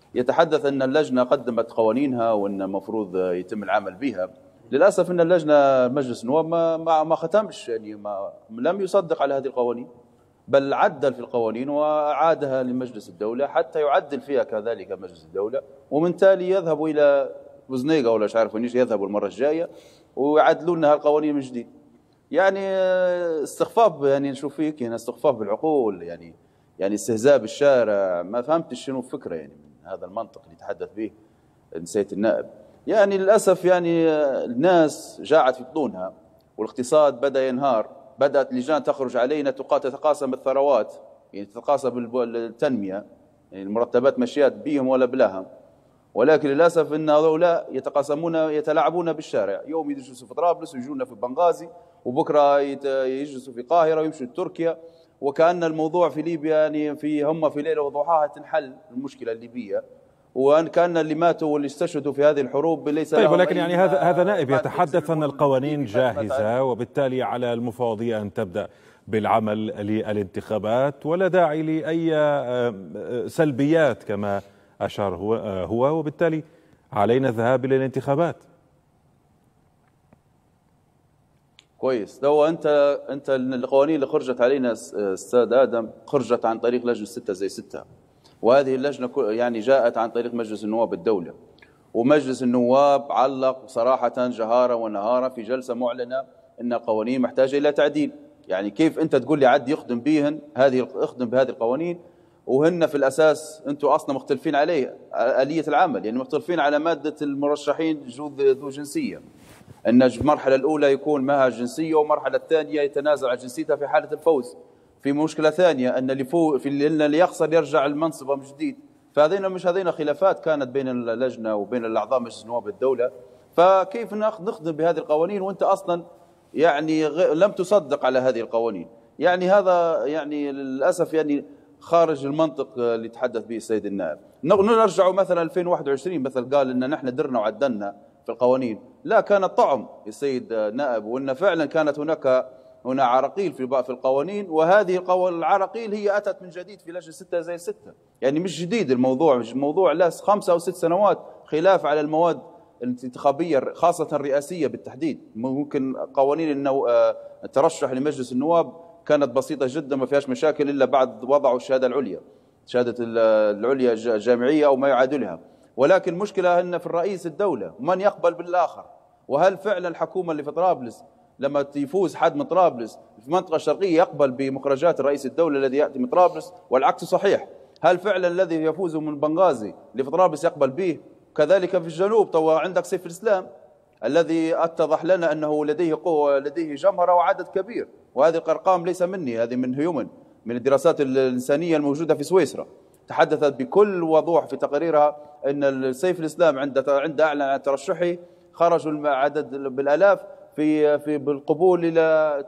يتحدث أن اللجنة قدمت قوانينها وأن المفروض يتم العمل بها. للأسف أن اللجنة مجلس النواب ما ما ختمش، يعني ما لم يصدق على هذه القوانين، بل عدل في القوانين وأعادها لمجلس الدولة حتى يعدل فيها كذلك مجلس الدولة، ومن تالي يذهب إلى وزنيقة ولا مش عارف وين يذهبوا المرة الجاية ويعدلوا لنا القوانين من جديد. يعني استخفاف، يعني نشوف فيك هنا استخفاف بالعقول، يعني يعني استهزاء بالشارع. ما فهمتش شنو الفكرة يعني من هذا المنطق اللي يتحدث به نسيت النائب. يعني للأسف يعني الناس جاعت في بطونها والاقتصاد بدأ ينهار، بدأت لجان تخرج علينا تتقاسم الثروات، يعني تتقاسم التنمية، يعني المرتبات مشيات بيهم ولا بلاهم، ولكن للأسف أن هؤلاء يتقاسمون يتلاعبون بالشارع. يوم يجلسوا في طرابلس ويجونا في بنغازي، وبكرة يجلسوا في القاهرة ويمشوا لتركيا، وكأن الموضوع في ليبيا يعني في هم في ليلة وضحاها تنحل المشكلة الليبية، وأن كان اللي ماتوا واللي استشهدوا في هذه الحروب ليس طيب. ولكن يعني هذا هذا نائب يتحدث أن القوانين جاهزة وبالتالي على المفوضية أن تبدأ بالعمل للانتخابات، ولا داعي لأي سلبيات كما أشار هو, هو وبالتالي علينا الذهاب إلى الانتخابات. كويس. لو أنت أنت القوانين اللي خرجت علينا أستاذ آدم خرجت عن طريق لجنة ستة زي ستة، وهذه اللجنة يعني جاءت عن طريق مجلس النواب الدولة، ومجلس النواب علق صراحة جهارا ونهارا في جلسة معلنة أن القوانين محتاجة إلى تعديل. يعني كيف أنت تقول لي عد يخدم بهن هذه يخدم بهذه القوانين وهن في الأساس أنتم أصلا مختلفين عليه آلية العمل، يعني مختلفين على مادة المرشحين ذو جنسية، أن المرحلة الأولى يكون معها جنسية والمرحلة الثانية يتنازل عن جنسيتها في حالة الفوز. في مشكلة ثانية أن اللي فوق في اللي يخسر يرجع المنصب من جديد. فهذين مش هذين خلافات كانت بين اللجنة وبين الأعضاء مجلس نواب الدولة، فكيف نخدم بهذه القوانين وأنت أصلا يعني لم تصدق على هذه القوانين؟ يعني هذا يعني للأسف يعني خارج المنطق اللي يتحدث به السيد النائب. نرجع مثلا ألفين وواحد وعشرين مثل قال إن نحن درنا وعدلنا في القوانين، لا كان الطعم السيد نائب، وأن فعلا كانت هناك هنا عراقيل في في القوانين، وهذه العراقيل هي أتت من جديد في لجنة ستة زي ستة، يعني مش جديد الموضوع، مش موضوع لا خمسة أو ست سنوات خلاف على المواد الانتخابية خاصة الرئاسية بالتحديد. ممكن قوانين الترشح لمجلس النواب كانت بسيطة جدا ما فيهاش مشاكل إلا بعد وضعوا الشهادة العليا، شهادة العليا الجامعية أو ما يعادلها. ولكن المشكلة أن في الرئيس الدولة من يقبل بالآخر، وهل فعلا الحكومة اللي في طرابلس لما يفوز حد من طرابلس في المنطقة الشرقية يقبل بمخرجات الرئيس الدولة الذي يأتي من طرابلس، والعكس صحيح؟ هل فعلا الذي يفوز من بنغازي اللي في طرابلس يقبل به؟ كذلك في الجنوب طبعا عندك سيف الإسلام الذي اتضح لنا أنه لديه قوة لديه جمهرة وعدد كبير، وهذه الأرقام ليس مني، هذه من هيومن من الدراسات الإنسانية الموجودة في سويسرا، تحدثت بكل وضوح في تقاريرها أن سيف الإسلام عند عند أعلن عن ترشحه خرجوا عدد بالآلاف في في بالقبول الى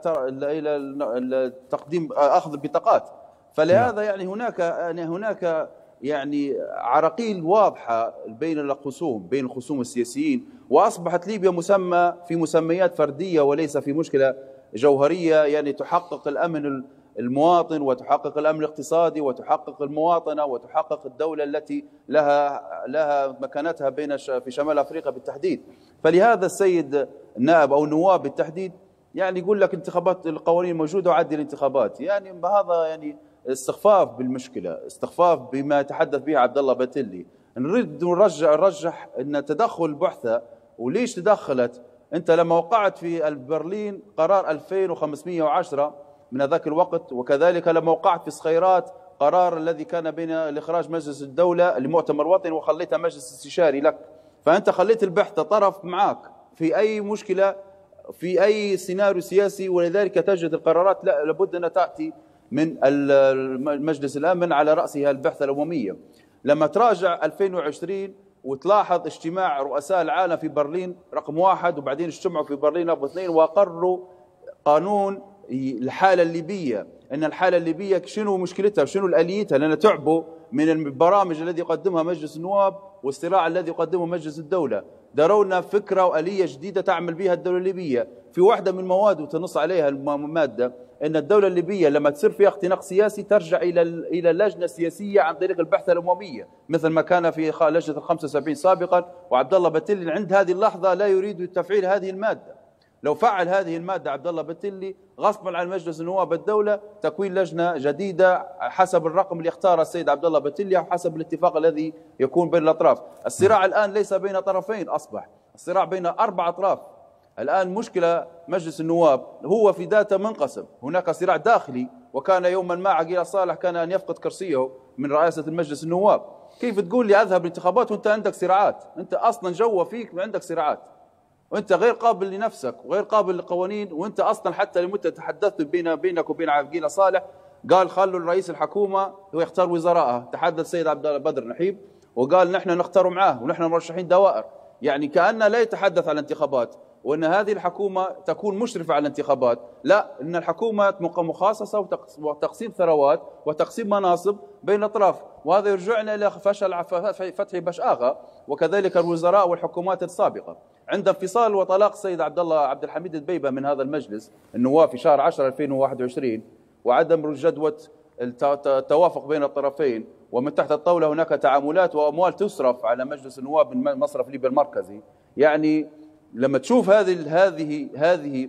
الى تقديم اخذ البطاقات. فلهذا يعني هناك يعني هناك يعني عراقيل واضحه بين الخصوم بين الخصوم السياسيين، واصبحت ليبيا مسمى في مسميات فرديه وليس في مشكله جوهريه يعني تحقق الامن المواطن وتحقق الامن الاقتصادي وتحقق المواطنه وتحقق الدوله التي لها لها مكانتها بين في شمال افريقيا بالتحديد. فلهذا السيد النائب او النواب بالتحديد يعني يقول لك انتخابات القوانين موجوده وعدل الانتخابات، يعني هذا يعني استخفاف بالمشكله، استخفاف بما يتحدث به عبد الله باتيلي. نريد نرجع نرجح ان تدخل بعثه، وليش تدخلت؟ انت لما وقعت في برلين قرار ألفين وخمسمئة وعشرة من ذاك الوقت، وكذلك لما وقعت في صخيرات قرار الذي كان بين الاخراج مجلس الدوله لمؤتمر وطني وخليتها مجلس استشاري لك، فانت خليت البعثه طرف معك في اي مشكله في اي سيناريو سياسي، ولذلك تجد القرارات لا لابد ان تاتي من المجلس الامن على راسها البعثه الامميه. لما تراجع ألفين وعشرين وتلاحظ اجتماع رؤساء العالم في برلين رقم واحد، وبعدين اجتمعوا في برلين رقم اثنين واقروا قانون الحالة الليبية، أن الحالة الليبية شنو مشكلتها وشنو الآليتها، لأن تعبوا من البرامج الذي يقدمها مجلس النواب والصراع الذي يقدمه مجلس الدولة. درونا فكرة وآلية جديدة تعمل بها الدولة الليبية. في واحدة من المواد وتنص عليها المادة أن الدولة الليبية لما تصير فيها اختناق سياسي ترجع إلى إلى اللجنة السياسية عن طريق البحث الأممية، مثل ما كان في لجنة الخمسة وسبعين سابقا. وعبد الله بتلي عند هذه اللحظة لا يريد تفعيل هذه المادة. لو فعل هذه المادة عبد الله بتلي غصبا عن مجلس النواب الدولة تكوين لجنة جديدة حسب الرقم اللي اختاره السيد عبد الله بتلي أو حسب الاتفاق الذي يكون بين الأطراف. الصراع الآن ليس بين طرفين، أصبح الصراع بين أربع أطراف. الآن مشكلة مجلس النواب هو في ذاته منقسم، هناك صراع داخلي، وكان يوما ما عقيل صالح كان أن يفقد كرسيه من رئاسة المجلس النواب. كيف تقول لي أذهب الانتخابات وأنت عندك صراعات؟ أنت أصلا جوا فيك عندك صراعات، وانت غير قابل لنفسك وغير قابل للقوانين، وانت اصلا حتى لما تحدثت بين بينك وبين عقيل صالح قال خلوا الرئيس الحكومه هو يختار وزرائها. تحدث السيد عبد الله بدر نحيب وقال نحن نختار معاه ونحن مرشحين دوائر، يعني كأنه لا يتحدث عن الانتخابات وان هذه الحكومه تكون مشرفه على الانتخابات. لا، ان الحكومه مخاصصه وتقسيم ثروات وتقسيم مناصب بين الاطراف، وهذا يرجعنا الى فشل فتحي بشاغه وكذلك الوزراء والحكومات السابقه. عند انفصال وطلاق السيد عبد الله عبد الحميد الدبيبه من هذا المجلس النواب في شهر عشرة ألفين وواحد وعشرين وعدم جدوى التوافق بين الطرفين، ومن تحت الطاوله هناك تعاملات واموال تصرف على مجلس النواب من مصرف ليبيا المركزي. يعني لما تشوف هذه هذه هذه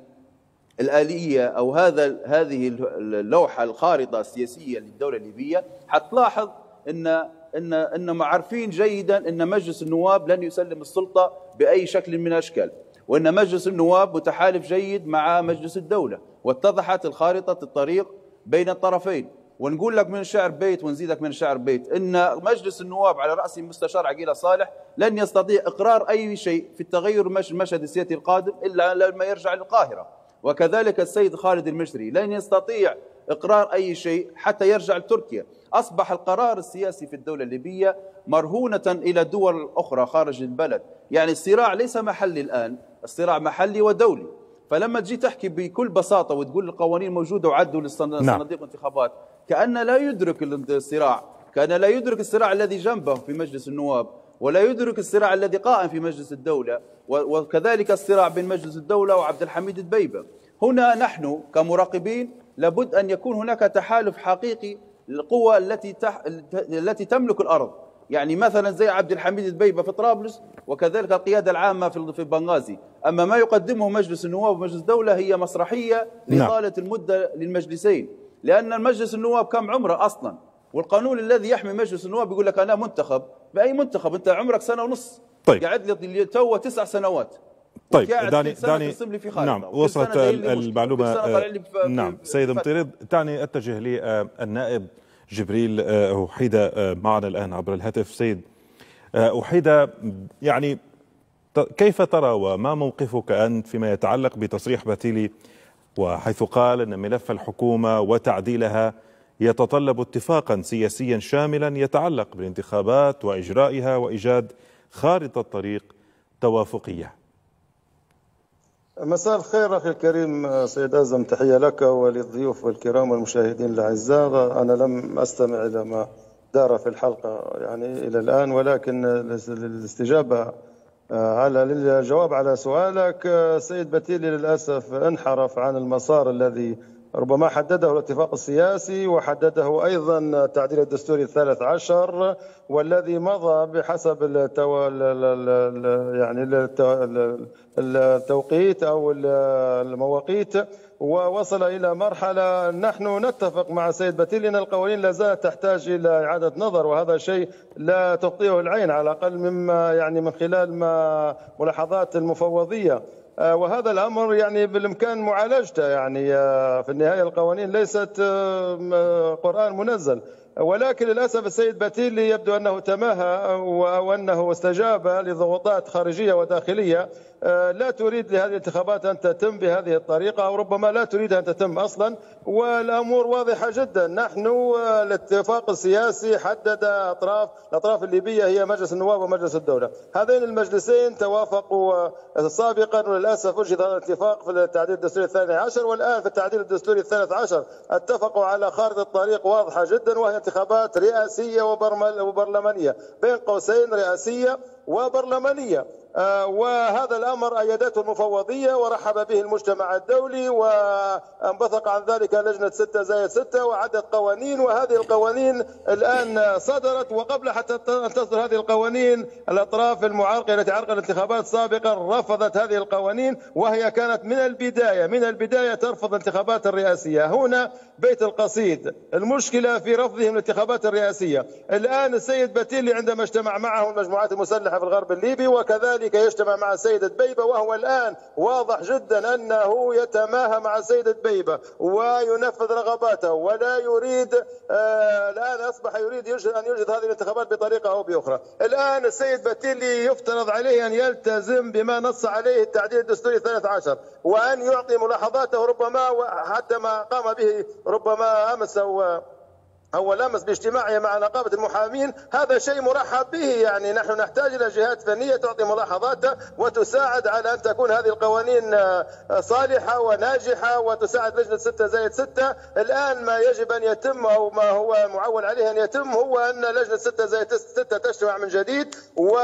الآلية أو هذا هذه اللوحة الخارطة السياسية للدولة الليبية، حتلاحظ أن أن أن عارفين جيدا أن مجلس النواب لن يسلم السلطة بأي شكل من الأشكال، وأن مجلس النواب متحالف جيد مع مجلس الدولة، واتضحت الخارطة الطريق بين الطرفين. ونقول لك من الشعر بيت ونزيدك من الشعر بيت، ان مجلس النواب على راس المستشار عقيل صالح لن يستطيع اقرار اي شيء في التغير المشهد السياسي القادم الا لما يرجع للقاهره، وكذلك السيد خالد المشري لن يستطيع اقرار اي شيء حتى يرجع لتركيا. اصبح القرار السياسي في الدوله الليبيه مرهونه الى دول اخرى خارج البلد، يعني الصراع ليس محلي الان، الصراع محلي ودولي. فلما تجي تحكي بكل بساطه وتقول القوانين موجوده وعدوا للصناديق الانتخابات، كأن لا يدرك الصراع، كأن لا يدرك الصراع الذي جنبه في مجلس النواب، ولا يدرك الصراع الذي قائم في مجلس الدولة، وكذلك الصراع بين مجلس الدولة وعبد الحميد الدبيبة. هنا نحن كمراقبين لابد أن يكون هناك تحالف حقيقي للقوى التي تح... التي تملك الأرض، يعني مثلا زي عبد الحميد الدبيبة في طرابلس، وكذلك القيادة العامة في بنغازي. أما ما يقدمه مجلس النواب ومجلس الدولة هي مسرحية لإطالة المدة للمجلسين، لأن المجلس النواب كم عمره أصلا؟ والقانون الذي يحمي مجلس النواب يقول لك أنا منتخب. بأي منتخب؟ أنت عمرك سنة ونص. طيب. قاعد لي تو تسع سنوات. طيب داني داني نعم وصلت المعلومة. نعم سيد مطيرد، دعني أتجه للنائب جبريل أوحيدة معنا الآن عبر الهاتف. سيد أوحيدة، يعني كيف ترى وما موقفك أنت فيما يتعلق بتصريح باتيلي وحيث قال أن ملف الحكومة وتعديلها يتطلب اتفاقا سياسيا شاملا يتعلق بالانتخابات وإجرائها وإيجاد خارطة طريق توافقية؟ مساء الخير أخي الكريم سيد أزم، تحية لك وللضيوف والكرام والمشاهدين الأعزاء. أنا لم أستمع إلى ما دار في الحلقة يعني إلى الآن، ولكن الاستجابة على الجواب على سؤالك، سيد باتيلي للأسف انحرف عن المسار الذي ربما حدده الاتفاق السياسي وحدده أيضا التعديل الدستوري الثالث عشر، والذي مضى بحسب التو... يعني التوقيت أو المواقيت، ووصل إلى مرحلة نحن نتفق مع سيد باتيلي أن القوانين لا زالت تحتاج إلى إعادة نظر، وهذا شيء لا تخطئه العين على الأقل مما يعني من خلال ما ملاحظات المفوضية، وهذا الأمر يعني بالإمكان معالجته. يعني في النهاية القوانين ليست قرآن منزل، ولكن للأسف السيد باتيلي يبدو أنه تماهى وأنه استجاب لضغوطات خارجية وداخلية لا تريد لهذه الانتخابات أن تتم بهذه الطريقة، أو ربما لا تريد أن تتم أصلا. والأمور واضحة جدا. نحن الاتفاق السياسي حدد أطراف الأطراف الليبية هي مجلس النواب ومجلس الدولة. هذين المجلسين توافقوا سابقا، وللأسف وجد هذا الاتفاق في التعديل الدستوري الثاني عشر، والآن في التعديل الدستوري الثالث عشر اتفقوا على خارطة طريق واضحة جدا، وهي انتخابات رئاسية وبرلمانية، بين قوسين رئاسية وبرلمانية. آه وهذا الأمر أيدته المفوضية ورحب به المجتمع الدولي، وانبثق عن ذلك لجنة ستة زائد ستة وعدت قوانين، وهذه القوانين الآن صدرت. وقبل حتى أن تصدر هذه القوانين الأطراف المعارقة التي عرقلت الانتخابات سابقا رفضت هذه القوانين، وهي كانت من البداية من البداية ترفض الانتخابات الرئاسية. هنا بيت القصيد، المشكلة في رفضهم الانتخابات الرئاسية. الآن السيد باتيلي عندما اجتمع معه المجموعات المسلحة في الغرب الليبي، وكذلك يجتمع مع السيد دبيبة، وهو الآن واضح جدا أنه يتماهى مع السيد دبيبة وينفذ رغباته، ولا يريد آه الآن أصبح يريد أن يجد هذه الانتخابات بطريقة أو بأخرى. الآن السيد باتيلي يفترض عليه أن يلتزم بما نص عليه التعديل الدستوري الثالث عشر، وأن يعطي ملاحظاته، ربما حتى ما قام به ربما أمس أو أول أمس باجتماعه مع نقابة المحامين. هذا شيء مرحب به. يعني نحن نحتاج إلى جهات فنية تعطي ملاحظاتها وتساعد على أن تكون هذه القوانين صالحة وناجحة، وتساعد لجنة ستة زائد ستة. الآن ما يجب أن يتم، أو ما هو معول عليه أن يتم، هو أن لجنة ستة زائد ستة تجتمع من جديد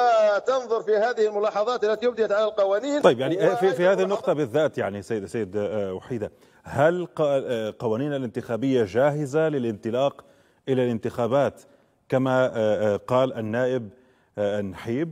وتنظر في هذه الملاحظات التي أبديت على القوانين. طيب، يعني في, في هذه النقطة بالذات، يعني سيد سيد وحيدة، هل قوانين الانتخابية جاهزة للانطلاق إلى الانتخابات كما قال النائب نحيب؟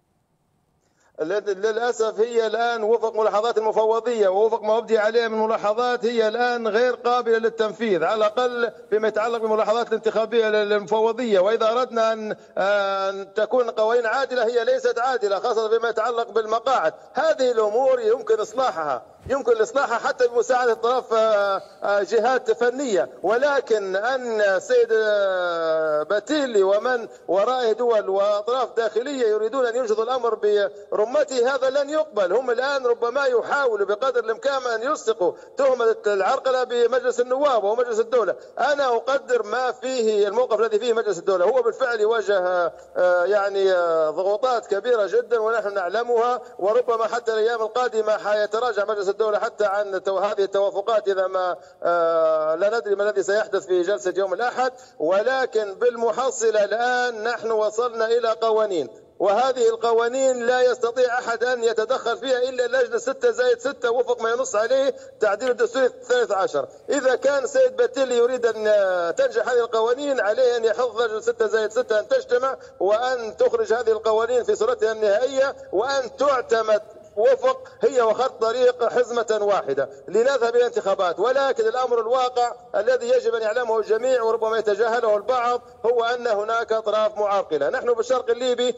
للأسف هي الآن وفق ملاحظات المفوضية ووفق ما أبدي عليه من ملاحظات، هي الآن غير قابلة للتنفيذ، على الأقل فيما يتعلق بملاحظات الانتخابية للمفوضية. وإذا أردنا أن تكون قوانين عادلة، هي ليست عادلة، خاصة فيما يتعلق بالمقاعد. هذه الأمور يمكن إصلاحها يمكن إصلاحها حتى بمساعدة أطراف جهات فنية، ولكن أن السيد باتيلي ومن ورائه دول وأطراف داخلية يريدون أن ينجزوا الأمر برمته، هذا لن يقبل. هم الآن ربما يحاولوا بقدر الإمكان أن يلصقوا تهمة العرقلة بمجلس النواب ومجلس الدولة. أنا أقدر ما فيه الموقف الذي فيه مجلس الدولة، هو بالفعل يواجه يعني ضغوطات كبيرة جدا ونحن نعلمها، وربما حتى الأيام القادمة حيتراجع مجلس الدولة حتى عن هذه التوافقات، إذا ما لا ندري ما الذي سيحدث في جلسة يوم الأحد. ولكن بالمحصلة الآن نحن وصلنا إلى قوانين، وهذه القوانين لا يستطيع أحد أن يتدخل فيها إلا اللجنة ستة زائد ستة وفق ما ينص عليه تعديل الدستوري الثالث عشر. إذا كان السيد باتيلي يريد أن تنجح هذه القوانين، عليه أن يحض لجنة ستة زائد ستة أن تجتمع وأن تخرج هذه القوانين في صورتها النهائية، وأن تعتمد وفق هي وخط طريق حزمة واحدة لنذهب إلى انتخابات. ولكن الأمر الواقع الذي يجب أن يعلمه الجميع وربما يتجاهله البعض هو أن هناك أطراف معارقلة. نحن بالشرق الليبي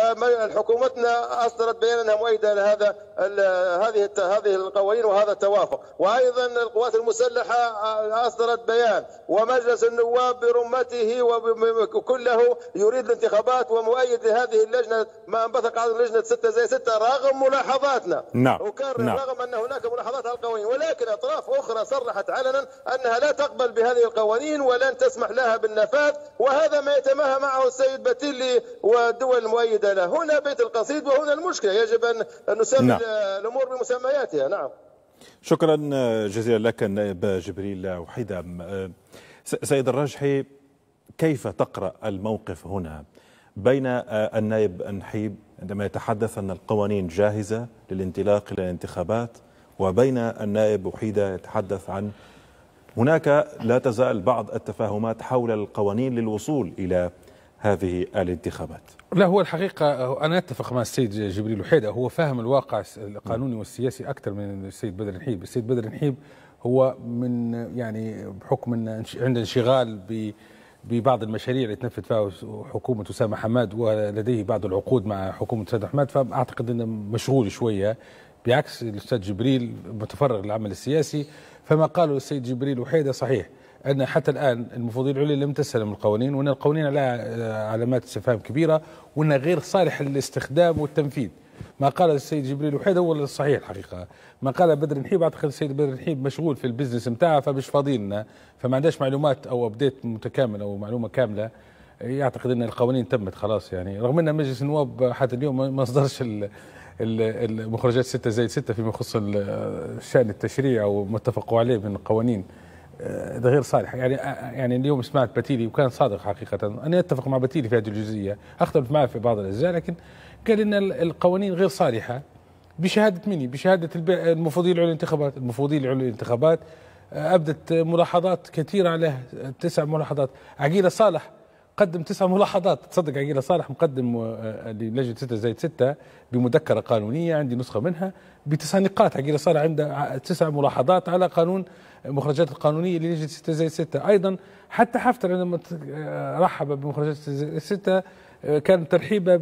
حكومتنا أصدرت بيان أنها مؤيدة لهذا هذه هذه القوانين وهذا التوافق، وأيضا القوات المسلحة أصدرت بيان، ومجلس النواب برمته وكله يريد الانتخابات ومؤيد لهذه اللجنة ما انبثق عن لجنة ستة زي ستة رغم ملاحظات. نعم. أكرر نعم. رغم أن هناك ملاحظات على القوانين، ولكن أطراف أخرى صرحت علنا أنها لا تقبل بهذه القوانين ولن تسمح لها بالنفاذ، وهذا ما يتماهى معه السيد باتيلي والدول المؤيدة له. هنا بيت القصيد وهنا المشكلة، يجب أن نسمي نعم. الأمور بمسمياتها. نعم. شكرا جزيلا لك النائب جبريل وحيدة. سيد الراجحي، كيف تقرأ الموقف هنا بين النائب نحيب عندما يتحدث أن القوانين جاهزة للانطلاق إلى الانتخابات، وبين النائب وحيدة يتحدث عن هناك لا تزال بعض التفاهمات حول القوانين للوصول إلى هذه الانتخابات؟ لا، هو الحقيقة أنا أتفق مع السيد جبريل وحيدة، هو فهم الواقع القانوني والسياسي أكثر من السيد بدر نحيب. السيد بدر نحيب هو من يعني بحكم أن عنده انشغال ب ببعض المشاريع اللي تنفذ فيها حكومة أسامة حماد، ولديه بعض العقود مع حكومة سيد حماد، فأعتقد أنه مشغول شوية، بعكس الأستاذ جبريل متفرغ للعمل السياسي. فما قاله السيد جبريل وحيدة صحيح، أن حتى الآن المفوضية العليا لم تستلم القوانين، وأن القوانين لها علامات استفهام كبيرة، وأنها غير صالحة للاستخدام والتنفيذ. ما قال السيد جبريل وحيد هو الصحيح الحقيقة. ما قال بدر نحيب أعتقد السيد بدر نحيب مشغول في البزنس متاعه فمش فاضيلنا، فما عندهاش معلومات أو أبديت متكامل أو معلومة كاملة. يعتقد أن القوانين تمت خلاص يعني، رغم أن مجلس النواب حتى اليوم ما أصدرش المخرجات ستة زائد ستة فيما يخص الشأن التشريع أو ما اتفقوا عليه من القوانين. ده غير صالح يعني. يعني اليوم سمعت بتيلي وكان صادق حقيقة، أنا أتفق مع بتيلي في هذه الجزئية، أختلف معه في بعض الأجزاء، لكن قال إن القوانين غير صالحة بشهادة مني؟ بشهادة المفوضية العليا للانتخابات. المفوضية العليا للانتخابات أبدت ملاحظات كثيرة عليها، تسع ملاحظات. عقيلة صالح قدم تسع ملاحظات، تصدق عقيلة صالح مقدم للجنة ستة زائد ستة بمذكرة قانونية، عندي نسخة منها بتسع نقاط. عقيلة صالح عنده تسع ملاحظات على قانون مخرجات القانونية للجنة ستة زائد ستة. أيضا حتى حفتر عندما رحب بمخرجات ستة زائد ستة كان ترحيبه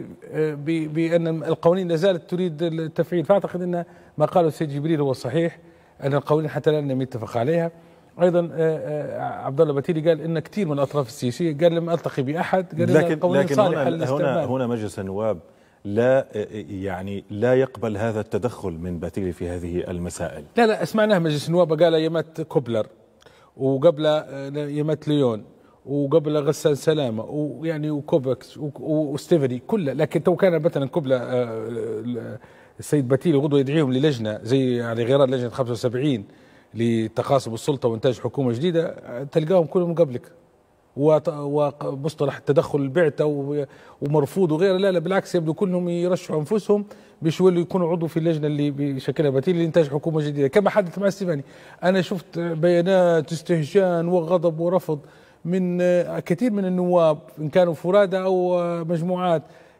بأن القوانين لا زالت تريد التفعيل. فأعتقد أن ما قاله السيد جبريل هو الصحيح، أن القوانين حتى الآن لم يتفق عليها. أيضا عبد الله بتيلي قال إن كثير من الأطراف السياسية قال لم ألتقي بأحد قال لكن القوانين لكن صالحة هنا, للاستعمال. هنا هنا مجلس النواب لا يعني لا يقبل هذا التدخل من بتيلي في هذه المسائل. لا لا سمعناه مجلس النواب قال يمت كوبلر، وقبل يمت ليون، وقبل غسان سلامة، ويعني وكوبكس وستيفني كله. لكن تو كان مثلا قبل السيد بتيلي غدوة يدعيهم للجنة زي يعني غير لجنة خمسة وسبعين لتقاسم السلطة وإنتاج حكومة جديدة، تلقاهم كلهم قبلك. ومصطلح التدخل البعثة ومرفوض وغيره، لا لا بالعكس يبدو كلهم يرشحوا أنفسهم باش يولوا يكونوا عضو في اللجنة اللي بشكلها بتيلي لإنتاج حكومة جديدة، كما حدث مع ستيفاني. أنا شفت بيانات استهجان وغضب ورفض من كثير من النواب إن كانوا فرادى أو مجموعات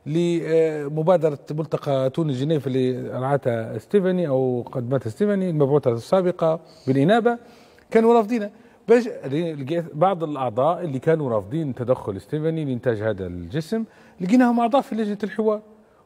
لمبادرة ملتقى تونس جنيف اللي رعتها ستيفاني أو قدمتها ستيفاني المبعوثة السابقة بالإنابة، كانوا رافضينها. باش بعض الأعضاء اللي كانوا رافضين تدخل ستيفاني لإنتاج هذا الجسم لقيناهم أعضاء في لجنة الحوار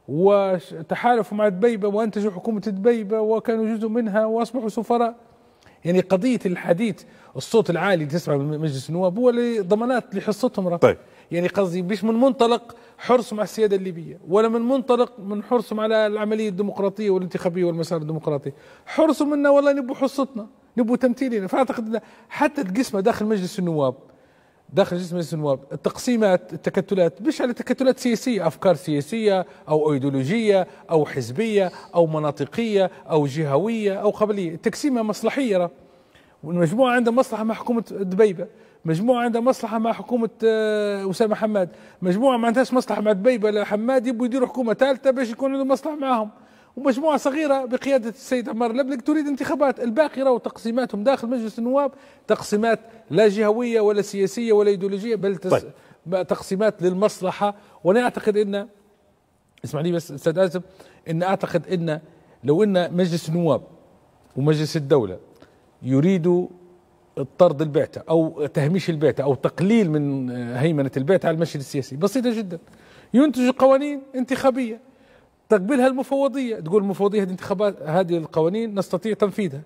وتحالفوا مع دبيبة وأنتجوا حكومة دبيبة وكانوا جزء منها وأصبحوا سفراء. يعني قضية الحديث الصوت العالي اللي تسمع من مجلس النواب هو ضمانات لحصتهم راه. طيب. يعني قصدي مش من منطلق حرصهم على السيادة الليبية، ولا من منطلق من حرصهم على العملية الديمقراطية والانتخابية والمسار الديمقراطي، حرصوا منا والله نبوا حصتنا، نبوا تمثيلنا. فأعتقد حتى القسمة داخل مجلس النواب داخل مجلس النواب التقسيمات التكتلات مش على تكتلات سياسية، أفكار سياسية أو أيديولوجية أو حزبية أو مناطقية أو جهوية أو قبلية، التقسيمة مصلحية. والمجموعة عندها مصلحة مع حكومة دبيبة، مجموعة عندها مصلحة مع حكومة أسامة حماد، مجموعة ما عندهاش مصلحة مع دبيبة لا حماد، يبوا يديروا حكومة ثالثة باش يكون لهم مصلحة معهم، ومجموعة صغيرة بقيادة السيد عمار اللبلق تريد انتخابات. الباقي راهو تقسيماتهم داخل مجلس النواب تقسيمات لا جهوية ولا سياسية ولا ايديولوجية، بل تس... طيب. تقسيمات للمصلحة. وانا اعتقد ان اسمع لي بس استاذ آزم، ان اعتقد ان لو ان مجلس النواب ومجلس الدولة يريدوا طرد البعثة او تهميش البعثة او تقليل من هيمنة البعثة على المشهد السياسي، بسيطة جدا، ينتجوا قوانين انتخابية تقبلها المفوضية، تقول المفوضية هذه الانتخابات هذه القوانين نستطيع تنفيذها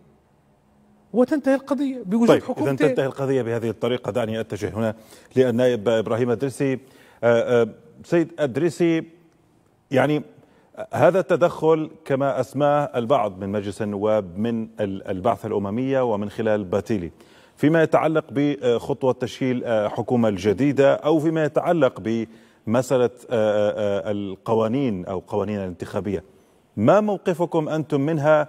وتنتهي القضية بوجود طيب حكومتين. إذا تنتهي القضية بهذه الطريقة دعني أتجه هنا للنائب إبراهيم الدريسي. سيد الدريسي، يعني هذا التدخل كما أسماه البعض من مجلس النواب من البعثة الأممية ومن خلال باتيلي فيما يتعلق بخطوة تشكيل حكومة الجديدة أو فيما يتعلق ب مسألة القوانين أو قوانين الانتخابية، ما موقفكم أنتم منها؟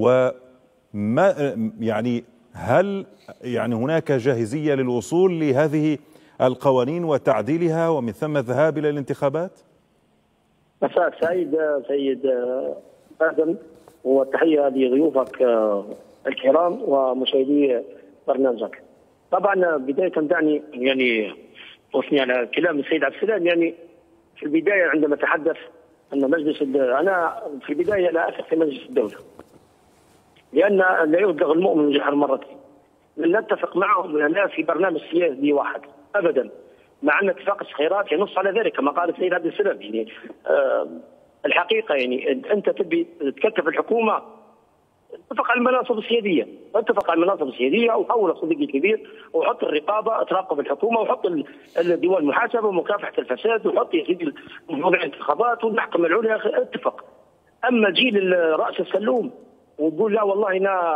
وما يعني هل يعني هناك جاهزية للوصول لهذه القوانين وتعديلها ومن ثم الذهاب إلى الانتخابات؟ مساء سعيد سيد آدم، والتحية لضيوفك الكرام ومشاهدي برنامجك. طبعا بداية دعني يعني أثني على كلام السيد عبد السلام. يعني في البداية عندما تحدث أن مجلس أنا في البداية لا أثق في مجلس الدولة، لأن لا يبلغ المؤمن من جحر مرتين. لن نتفق معهم لا في برنامج سياسي واحد أبدا، مع أن اتفاق الصخيرات ينص على ذلك كما قال السيد عبد السلام. يعني آه الحقيقة يعني أنت تبي تكتف الحكومة اتفق على المناصب السياديه، اتفق على المناصب السياديه وحول صديقي الكبير وحط الرقابه تراقب الحكومه وحط الديوان المحاسبه ومكافحه الفساد وحط يا سيدي موضوع الانتخابات والمحكمه العليا، اتفق. اما جيل راس السلوم وتقول لا والله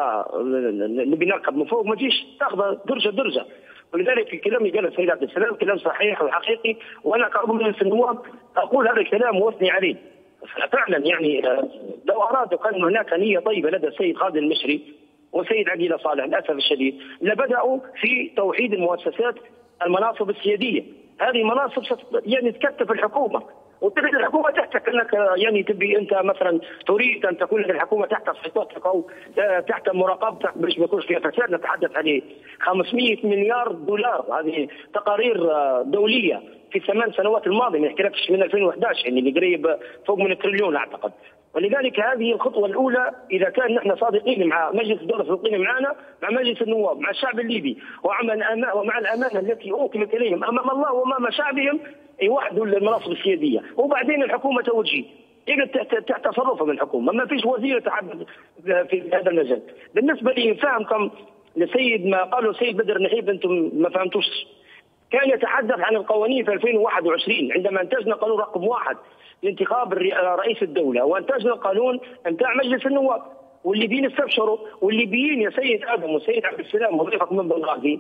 نبي نركب من فوق، ما تجيش تاخذ درجه درجه. ولذلك الكلام اللي قاله السيد عبد السلام كلام صحيح وحقيقي، وانا كعضو مجلس النواب اقول هذا الكلام واثني عليه. فعلا يعني لو ارادوا كان هناك نيه طيبه لدى السيد خالد المشري والسيد عقيله صالح للاسف الشديد لبداوا في توحيد المؤسسات المناصب السياديه، هذه مناصب يعني تكتف الحكومه وتريد الحكومه تحتك انك يعني تبي انت مثلا تريد ان تكون الحكومه تحت سيطرتك او تحت مراقبتك باش ما يكونش فيها فساد. نتحدث عليه خمسمئة مليار دولار، هذه تقارير دوليه في الثمان سنوات الماضيه، ما نحكيلكش من ألفين وأحد عشر يعني اللي قريب فوق من التريليون اعتقد. ولذلك هذه الخطوه الاولى اذا كان نحن صادقين مع مجلس الدوله صادقين معنا مع مجلس النواب مع الشعب الليبي ومع الامانه التي اوكلت اليهم امام الله وامام شعبهم يوحدوا المناصب السياديه، وبعدين الحكومه توجيه تحت تصرفها من الحكومه، ما فيش وزير يتحدث في هذا المجال. بالنسبه لي فهمكم لسيد ما قاله السيد بدر نحيب انتم ما فهمتوش، كان يتحدث عن القوانين في ألفين وواحد وعشرين عندما انتجنا قانون رقم واحد لانتخاب رئيس الدوله وانتجنا القانون نتاع مجلس النواب، واللي بين استبشروا واللي بين يا سيد ادم والسيد عبد السلام وضيفك من بنغازي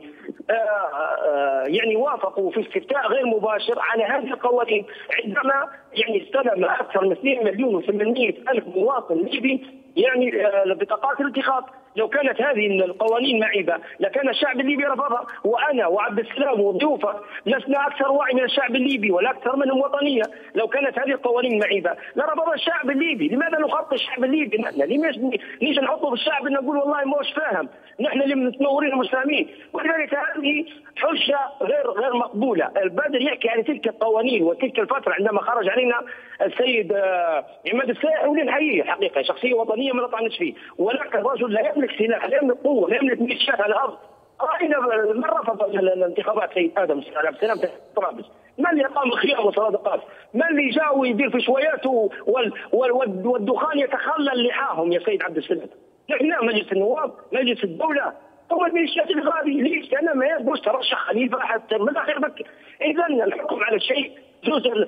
يعني وافقوا في استفتاء غير مباشر على هذه القوانين عندما يعني استلم اكثر من اثنين مليون وثمانمئة الف مواطن ليبي يعني بطاقات الانتخاب. لو كانت هذه القوانين معيبه لكان الشعب الليبي رفضها، وانا وعبد السلام وضيوفه لسنا اكثر وعي من الشعب الليبي ولا اكثر منهم وطنيه. لو كانت هذه القوانين معيبه لرفض الشعب الليبي. لماذا نخاطب الشعب الليبي؟ نحن ليش نيجي نحطه في الشعب نقول والله ما هوش فاهم، نحن اللي متنورين مش فاهمين. ولذلك هذه حجه غير غير مقبوله. البدر يحكي عن تلك القوانين وتلك الفتره عندما خرج علينا السيد عماد الساحي ولي نحييه حقيقه شخصيه وطنيه ما نطعنش فيه، ولكن رجل لا يملك سلاح لا يملك قوه لا يملك ميليشيات على الارض. راينا من رفض الانتخابات سيد ادم عبد السلام في طرابلس، من اللي قام بخيام وصادقات، من اللي جاء ويدير في شوياته وال وال والدخان يتخلل لحاهم يا سيد عبد السلام. نحن مجلس النواب مجلس الدوله هو الميليشيات الغابي. ليش؟ انا ما يبغوش ترشح خليفه حتى من الاخير بك. اذا الحكم على الشيء جزء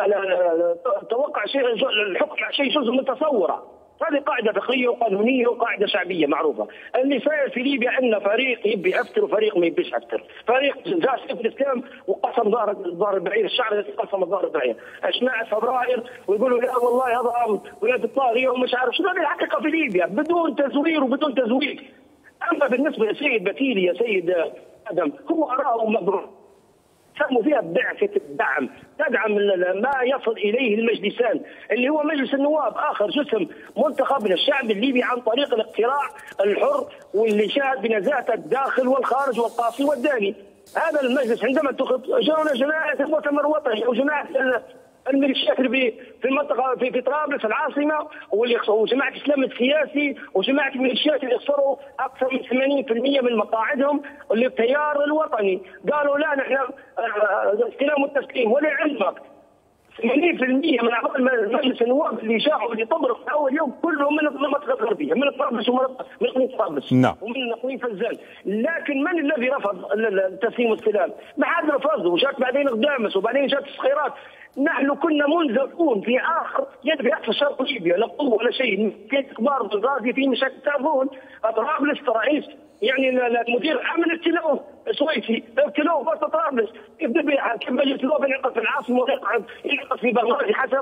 توقع شيء الحكم على شيء جزء من تصوره. هذه قاعده فقهيه وقانونيه وقاعده شعبيه معروفه. اللي صاير في ليبيا عندنا فريق يبي يفتر وفريق ما يبيش يفتر، فريق جاء في الاسلام وقسم ظهر ظهر البعير، الشعب الذي قسم ظهر البعير، اشماع فبراير ويقولوا لا والله هذا ولاد الطاغيه ومش عارف شنو. هذه الحقيقه في ليبيا بدون تزوير وبدون تزوير. اما بالنسبه للسيد بتيلي يا سيد ادم هو اراه مبرور سموا فيها بعثة الدعم، تدعم ما يصل إليه المجلسان اللي هو مجلس النواب آخر جسم منتخب من الشعب الليبي عن طريق الاقتراع الحر واللي شاهد بنزاهة الداخل والخارج والقاصي والداني. هذا المجلس عندما اتخذ جاءنا جماعة المؤتمر الوطني أو جماعة الميليشيات اللي في المنطقه في في طرابلس العاصمه وجماعه الاسلام السياسي وجماعه الميليشيات اللي خسروا اكثر من ثمانين بالمئة من مقاعدهم اللي التيار الوطني قالوا لا نحن استلام والتسليم. ولعلمك ثمانين بالمئة من اعضاء مجلس النواب اللي جاءوا اللي طبروا في اول يوم كلهم من المنطقه الغربيه من طرابلس ومن اقليم طرابلس ومن اقليم فزان. لكن من الذي رفض التسليم والاستلام؟ ما حد رفضه، وجات بعدين قدامس وبعدين جات الصخيرات. نحن كنا منذرون في اخر يد في شرق ليبيا لا قوه ولا شيء. في اخبار بالغازي في مشاكل تعرفون طرابلس رئيس يعني المدير عمل التلوف سويسي التلوف وسط طرابلس يبدا كيف مجلس النواب ينعقد في العاصمه وينعقد ينعقد في بغداد حسب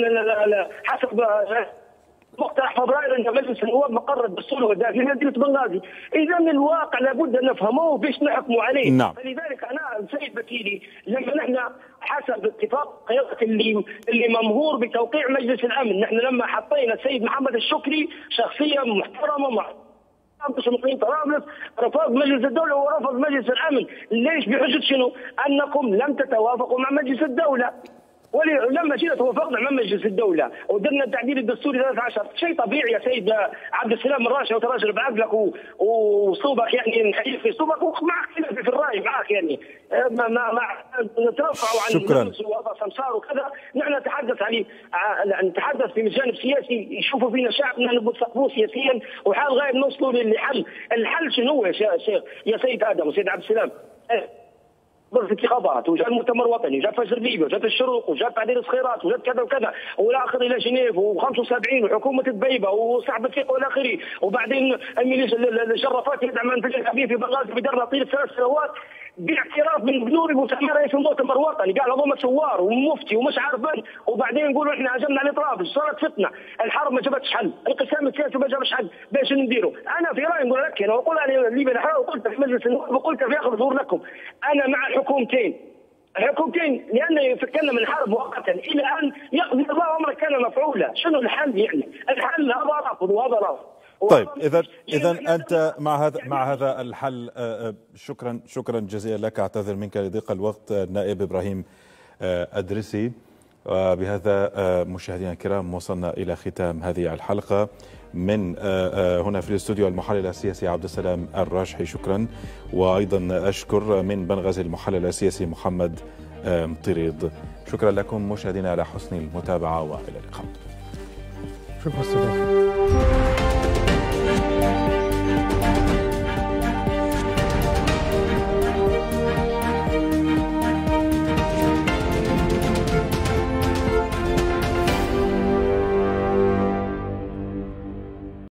حسب مقترح فبراير ان مجلس النواب مقر الدستور والداخليه مدينه بنغازي. اذا الواقع لابد ان نفهمه وفيش نحكموا عليه. نعم. فلذلك انا السيد بتيلي لما نحن حسب اتفاق قيادة اللي اللي ممهور بتوقيع مجلس الامن، نحن لما حطينا السيد محمد الشكري شخصيه محترمه مع مش مقيم طرابلس رفض مجلس الدوله ورفض مجلس الامن. ليش؟ بحجه شنو؟ انكم لم تتوافقوا مع مجلس الدوله. ولما جينا توافقنا مع مجلس الدوله ودرنا التعديل الدستوري ثلاثة عشر، شيء طبيعي يا سيد عبد السلام الراشد، وتراجل بعقلك وصوبك يعني نحيي في صوبك ومع اختلاف في الراي معك يعني ما ما ما نترفعوا عن شكرا سمسار وكذا، نحن نتحدث عن نتحدث في جانب سياسي يشوفوا فينا شعبنا نثقفوه سياسيا وحال غايب نوصلوا للحل. الحل شنو هو يا شيخ يا سيد ادم وسيد عبد السلام؟ ضرب انتخابات وجاء المؤتمر الوطني وجاء فجر ليبيا وجاء الشروق وجاء تعديل الصخيرات وجاء كذا وكذا والاخر الى جنيف وخمسة وسبعين وحكومه دبيبه وسحب الثقه والى اخره، وبعدين الشرفات يدعم منفجر كبير في بنغازي بدرنا طيله ثلاث سنوات باعتراف من بنوري مسمى رئيس المؤتمر الوطني قال هذول ثوار ومفتي ومش عارف من، وبعدين يقولوا احنا هاجمنا على الاطراف، صارت فتنه، الحرب ما جابتش حل، الانقسام السياسي ما جابش حل، باش نديروا؟ انا في رايي نقول لك انا واقول انا ليبيا الحرب وقلت في مجلس النواب وقلت في اخر ظهور لكم انا مع الحكومتين الحكومتين لان فكرنا من حرب مؤقتا الى ان يقضي الله امرا كان مفعولا. شنو الحل يعني؟ الحل هذا رفض وهذا رفض. طيب اذا اذا انت مع هذا مع هذا الحل. شكرا شكرا جزيلا لك، اعتذر منك لضيق الوقت. النائب ابراهيم أدرسي. وبهذا مشاهدينا الكرام وصلنا الى ختام هذه الحلقه من هنا في الاستوديو المحلل السياسي عبد السلام الراجحي، شكرا. وايضا اشكر من بنغازي المحلل السياسي محمد مطيريد. شكرا لكم مشاهدينا على حسن المتابعه والى اللقاء. شكرا.